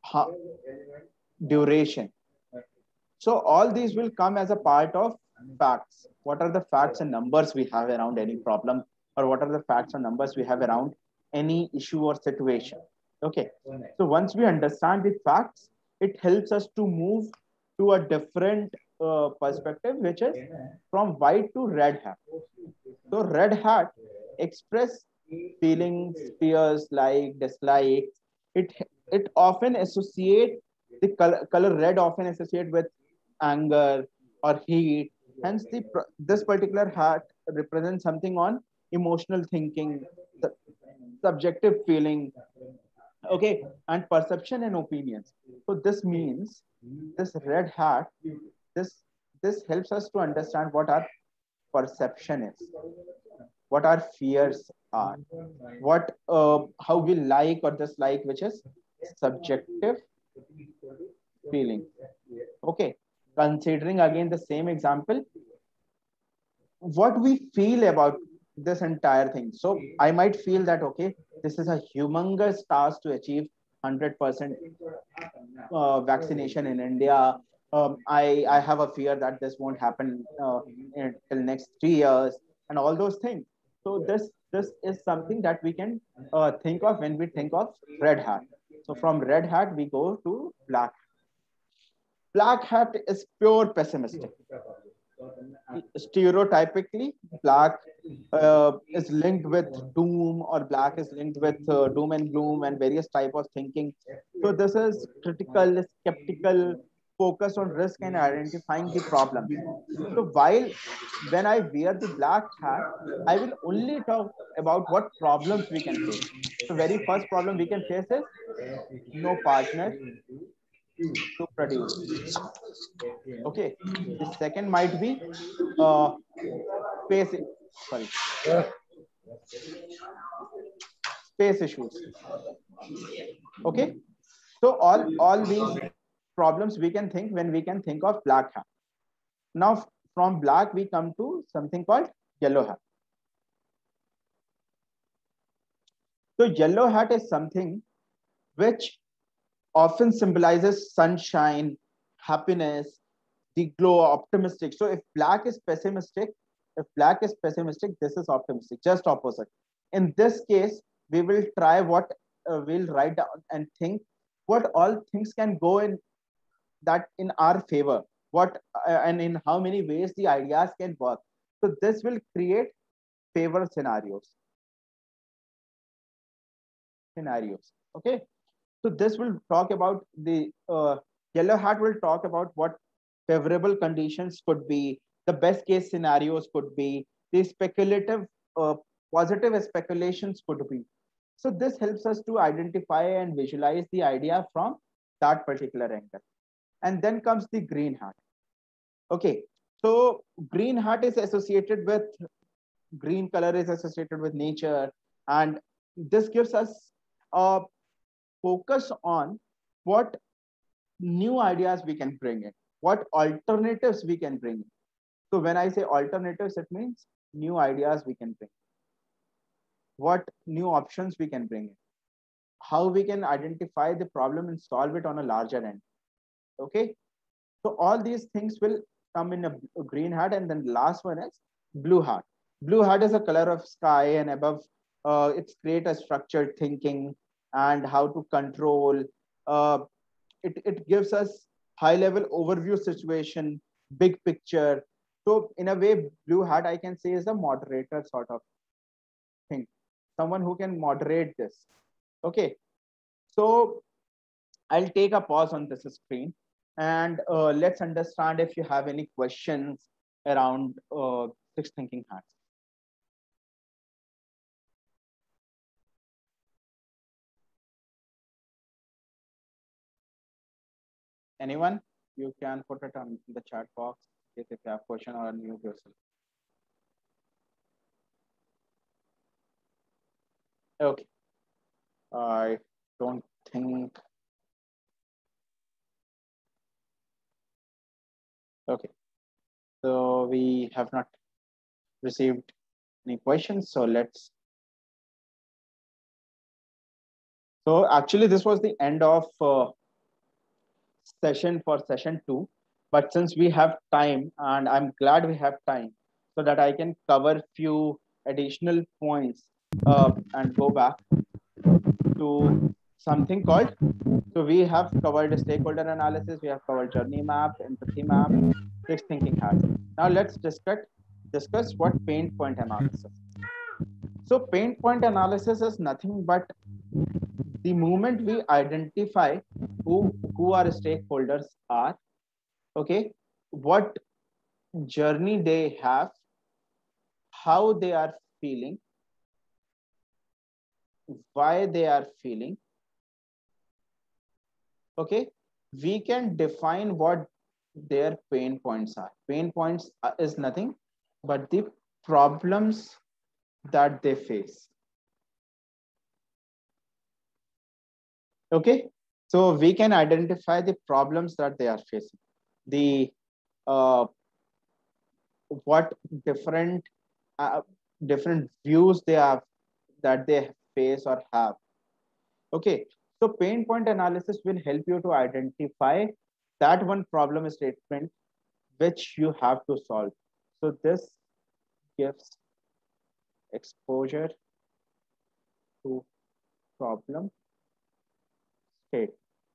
duration. So all these will come as a part of facts. What are the facts and numbers we have around any problem, or what are the facts or numbers we have around any issue or situation? Okay, so once we understand the facts, it helps us to move to a different perspective, which is from white to red hat. So red hat express feelings, fears, like, dislikes. It often associate the color red often associate with anger or heat. Hence, this particular hat represents something on emotional thinking, subjective feeling, okay, and perception and opinions. So this means this red hat, this helps us to understand what our perception is, what our fears are, what how we like or dislike, which is subjective feeling. Okay, considering again the same example, what we feel about this entire thing. So I might feel that, okay, this is a humongous task to achieve 100% vaccination in India. I have a fear that this won't happen till next 3 years and all those things. So this is something that we can think of when we think of red hat. So from red hat we go to black. Black hat is pure pessimistic. Stereotypically, black is linked with doom, or black is linked with doom and gloom and various type of thinking. So this is critical, skeptical, focused on risk and identifying the problem. So when I wear the black hat, I will only talk about what problems we can face. The very first problem we can face is no partner to produce. Okay, the second might be space, sorry, space issues. Okay, so all these problems we can think when we can think of black hat. Now from black we come to something called yellow hat. So yellow hat is something which often symbolizes sunshine, happiness, the glow, optimistic. So if black is pessimistic, this is optimistic, just opposite. In this case, we will try what we'll write down and think what all things can go in that in our favor, what and in how many ways the ideas can work. So this will create favor scenarios. Okay. So this will talk about the yellow hat will talk about what favorable conditions could be, the best case scenarios could be, the speculative, positive speculations could be. So this helps us to identify and visualize the idea from that particular angle. And then comes the green hat. Okay, so green hat is associated with, green color is associated with nature, and this gives us a focus on what new ideas we can bring in, what alternatives we can bring in. So when I say alternatives, it means new ideas we can bring, what new options we can bring in, how we can identify the problem and solve it on a larger end. Okay, so all these things will come in a green hat. And then the last one is blue hat. Blue hat is a color of sky, and above it's create a structured thinking and how to control. It gives us high level overview situation, big picture, So in a way, Blue Hat, I can say, is a moderator sort of thing, someone who can moderate this. Okay, so I'll take a pause on this screen, and let's understand if you have any questions around six thinking hats. Anyone? You can put it on the chat box if you have a question or unmute yourself. Okay. I don't think. Okay. So we have not received any questions. So let's. So actually, this was the end of session for session 2. But since we have time, and I'm glad we have time, so that I can cover few additional points and go back to something called. So we have covered stakeholder analysis, we have covered journey map, empathy map, six thinking hats. Now let's discuss what pain point analysis. So pain point analysis is nothing but the moment we identify who our stakeholders are, okay, what journey they have, how they are feeling, why they are feeling, okay, we can define what their pain points are. Pain points is nothing but the problems that they face. Okay, so we can identify the problems that they are facing, the what different views they have that they face or have. Okay, so pain point analysis will help you to identify that one problem statement which you have to solve. So this gives exposure to problem state.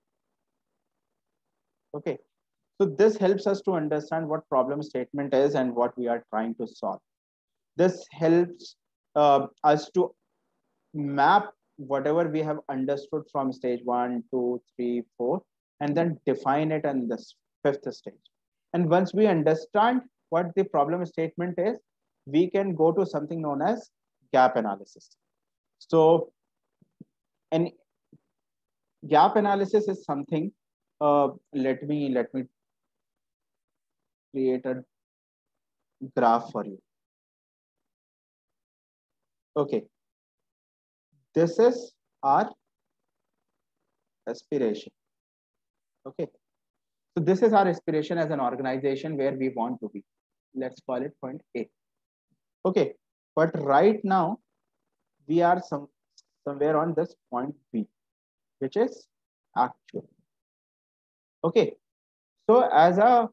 Okay, so this helps us to understand what problem statement is and what we are trying to solve. This helps us to map whatever we have understood from stage 1, 2, 3, 4, and then define it in this fifth stage. And once we understand what the problem statement is, we can go to something known as gap analysis. So, and gap analysis is something. Let me create a graph for you. Okay, this is our aspiration. Okay, so this is our aspiration as an organization where we want to be. Let's call it point A. Okay, but right now we are somewhere on this point B, which is actual. Okay, so as a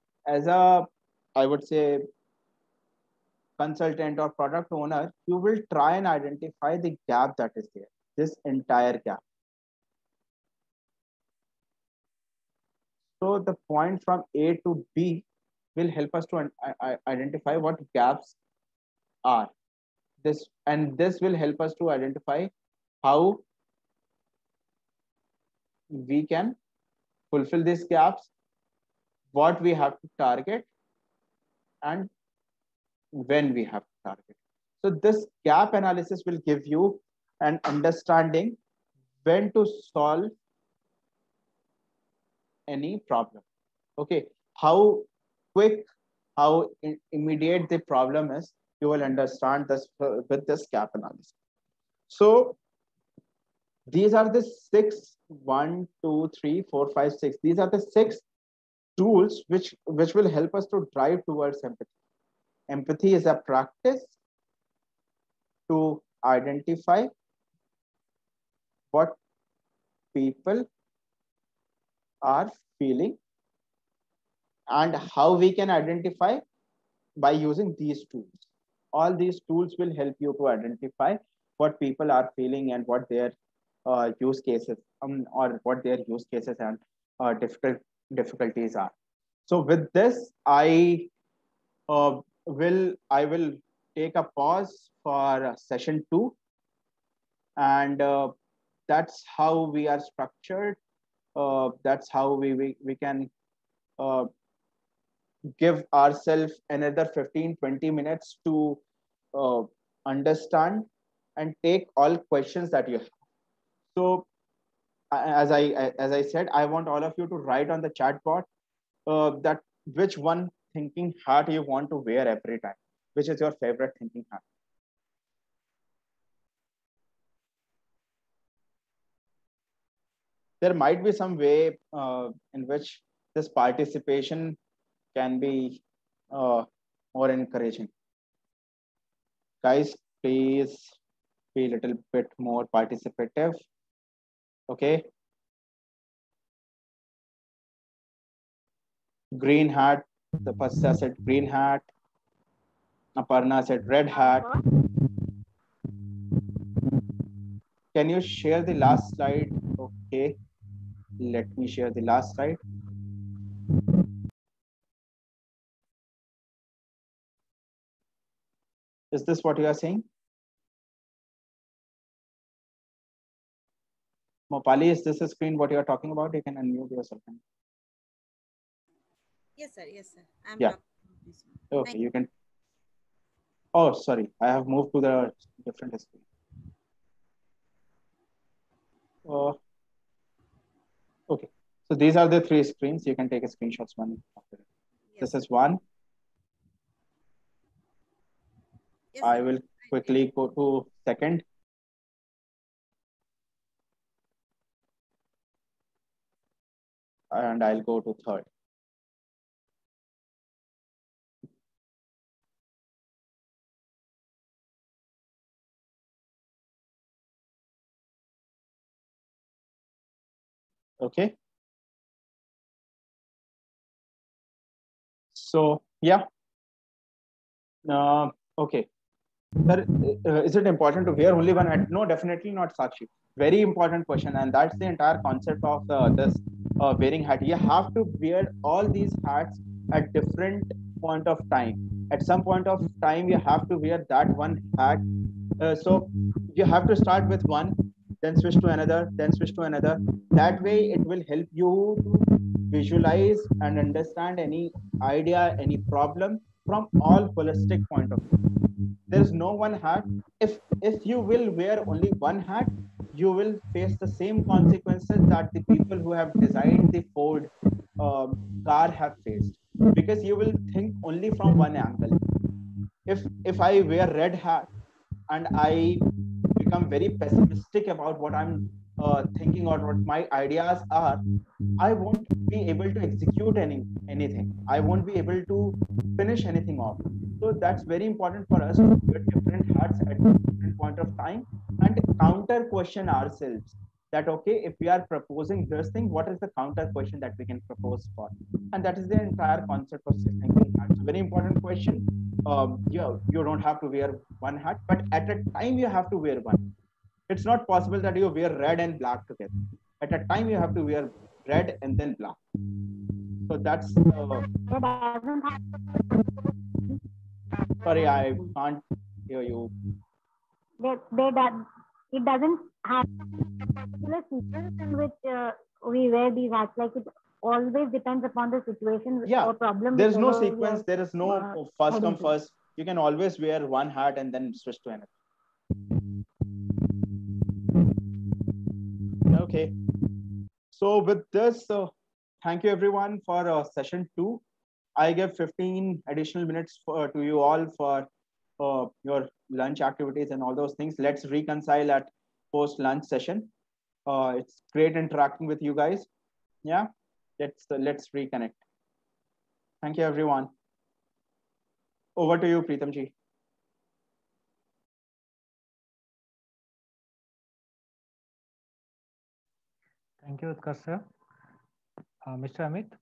I would say consultant or product owner, you will try and identify the gap that is there, this entire gap. So the point from A to B will help us to identify what gaps are. This will help us to identify how we can fulfill these gaps, what we have to target, and when we have to target. So this gap analysis will give you an understanding when to solve any problem. Okay, how quick, how immediate the problem is, you will understand this with this gap analysis. So these are the 6, 1, 2, 3, 4, 5, 6. These are the 6 tools which will help us to drive towards empathy. Empathy is a practice to identify what people are feeling and how we can identify by using these tools. All these tools will help you to identify what people are feeling and what their use cases or what their use cases and difficulties are. So with this, I I will take a pause for session 2, and that's how we are structured. That's how we can uh, give ourselves another 15-20 minutes to uh, understand and take all questions that you have. So as I said, I want all of you to write on the chat box that which one thinking hat you want to wear every time. Which is your favorite thinking hat? There might be some way in which this participation can be more encouraging. Guys, please be a little bit more participative. Okay. Green hat. The Pasya said green hat. Aparna said red hat. Can you share the last slide? Okay. Let me share the last slide. Is this what you are saying? Mopali, is this a screen what you are talking about? You can unmute yourself. Yes, sir. Yes, sir. I'm Yeah. this one. Okay, you can. Oh, sorry. I have moved to the different screen. Okay. So these are the 3 screens. You can take a screenshots one after it. Yes, this is one. Yes, I will quickly go to second. And I'll go to third. Okay. So, yeah. Okay. Sir, is it important to wear only one hat? No, definitely not, Sakshi. Very important question. And that's the entire concept of this wearing hat. You have to wear all these hats at different point of time. At some point of time, you have to wear that one hat. So you have to start with one, then switch to another, then switch to another. That way, it will help you to visualize and understand any idea, any problem from all holistic point of view. There is no one hat. If you will wear only one hat, you will face the same consequences that the people who have designed the Ford car have faced, because you will think only from one angle. If I wear red hat and I become very pessimistic about what I'm thinking or what my ideas are, I won't be able to execute anything. I won't be able to finish anything off. So that's very important for us to wear different hats at different point of time and counter question ourselves that, okay, if we are proposing this thing, what is the counter question that we can propose for? And that is the entire concept of thinking hats. Very important question. You don't have to wear one hat, but at a time you have to wear one. It's not possible that you wear red and black together. At a time you have to wear red and then black. So that's sorry, I can't hear you. It doesn't have a particular sequence in which we wear these hats. Like it always depends upon the situation or problem. There's no sequence. There is no first come first. You can always wear one hat and then switch to another. Okay. So with this, thank you everyone for session 2. I give 15 additional minutes to you all for your lunch activities and all those things. Let's reconcile at post lunch session. It's great interacting with you guys. Yeah, let's reconnect. Thank you everyone. Over to you, Preetam ji. Thank you, Utkarsh sir. Mr. Amit.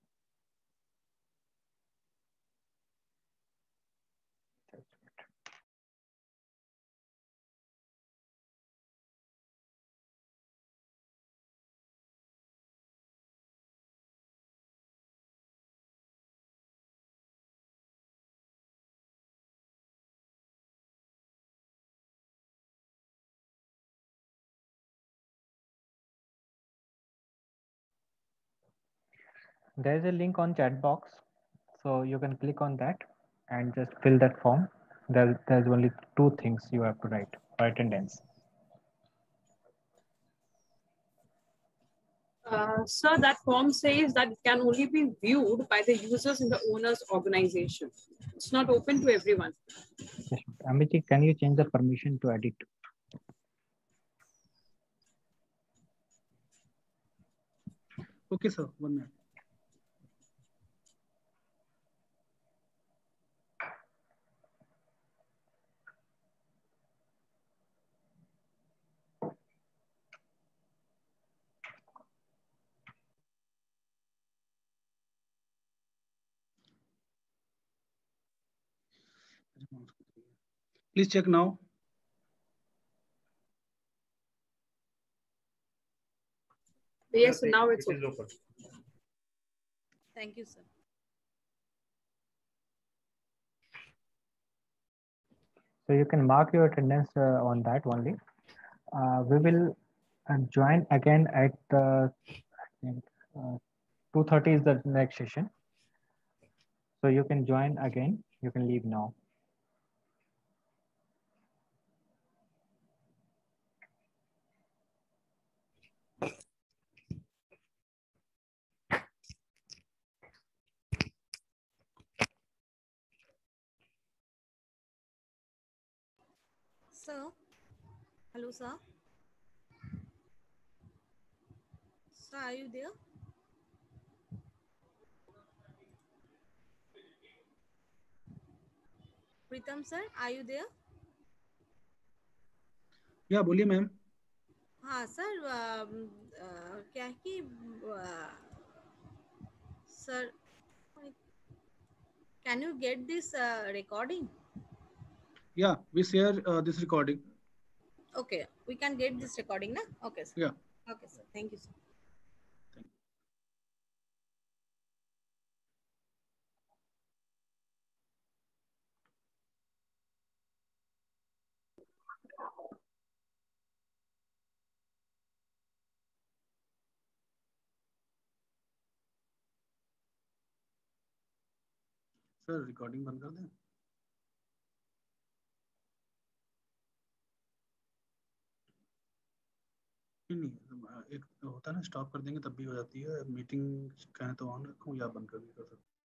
There is a link on chat box, so you can click on that and just fill that form. There's only two things you have to write for attendance. Sir, that form says that it can only be viewed by the users in the owner's organization. It's not open to everyone. Yes, Amity, can you change the permission to edit? Okay, sir. 1 minute. Please check now. Yes, now it's It is open. open. Thank you, sir. So you can mark your attendance on that only. We will join again at 2:30 is the next session. So you can join again. You can leave now. Sir, hello, sir. Sir, are you there? Pritam sir, are you there? Yeah, बोलिए ma'am. हाँ sir, क्या है कि sir, can you get this recording? Yeah, we share this recording. Okay, we can get this recording, na? Okay, sir. Yeah. Okay, sir. Thank you, sir. Thank you. Sir recording बंद कर दें. नहीं, एक होता है ना, स्टॉप कर देंगे तब भी हो जाती है. मीटिंग कहें तो ऑन रखूं या बंद कर सकते.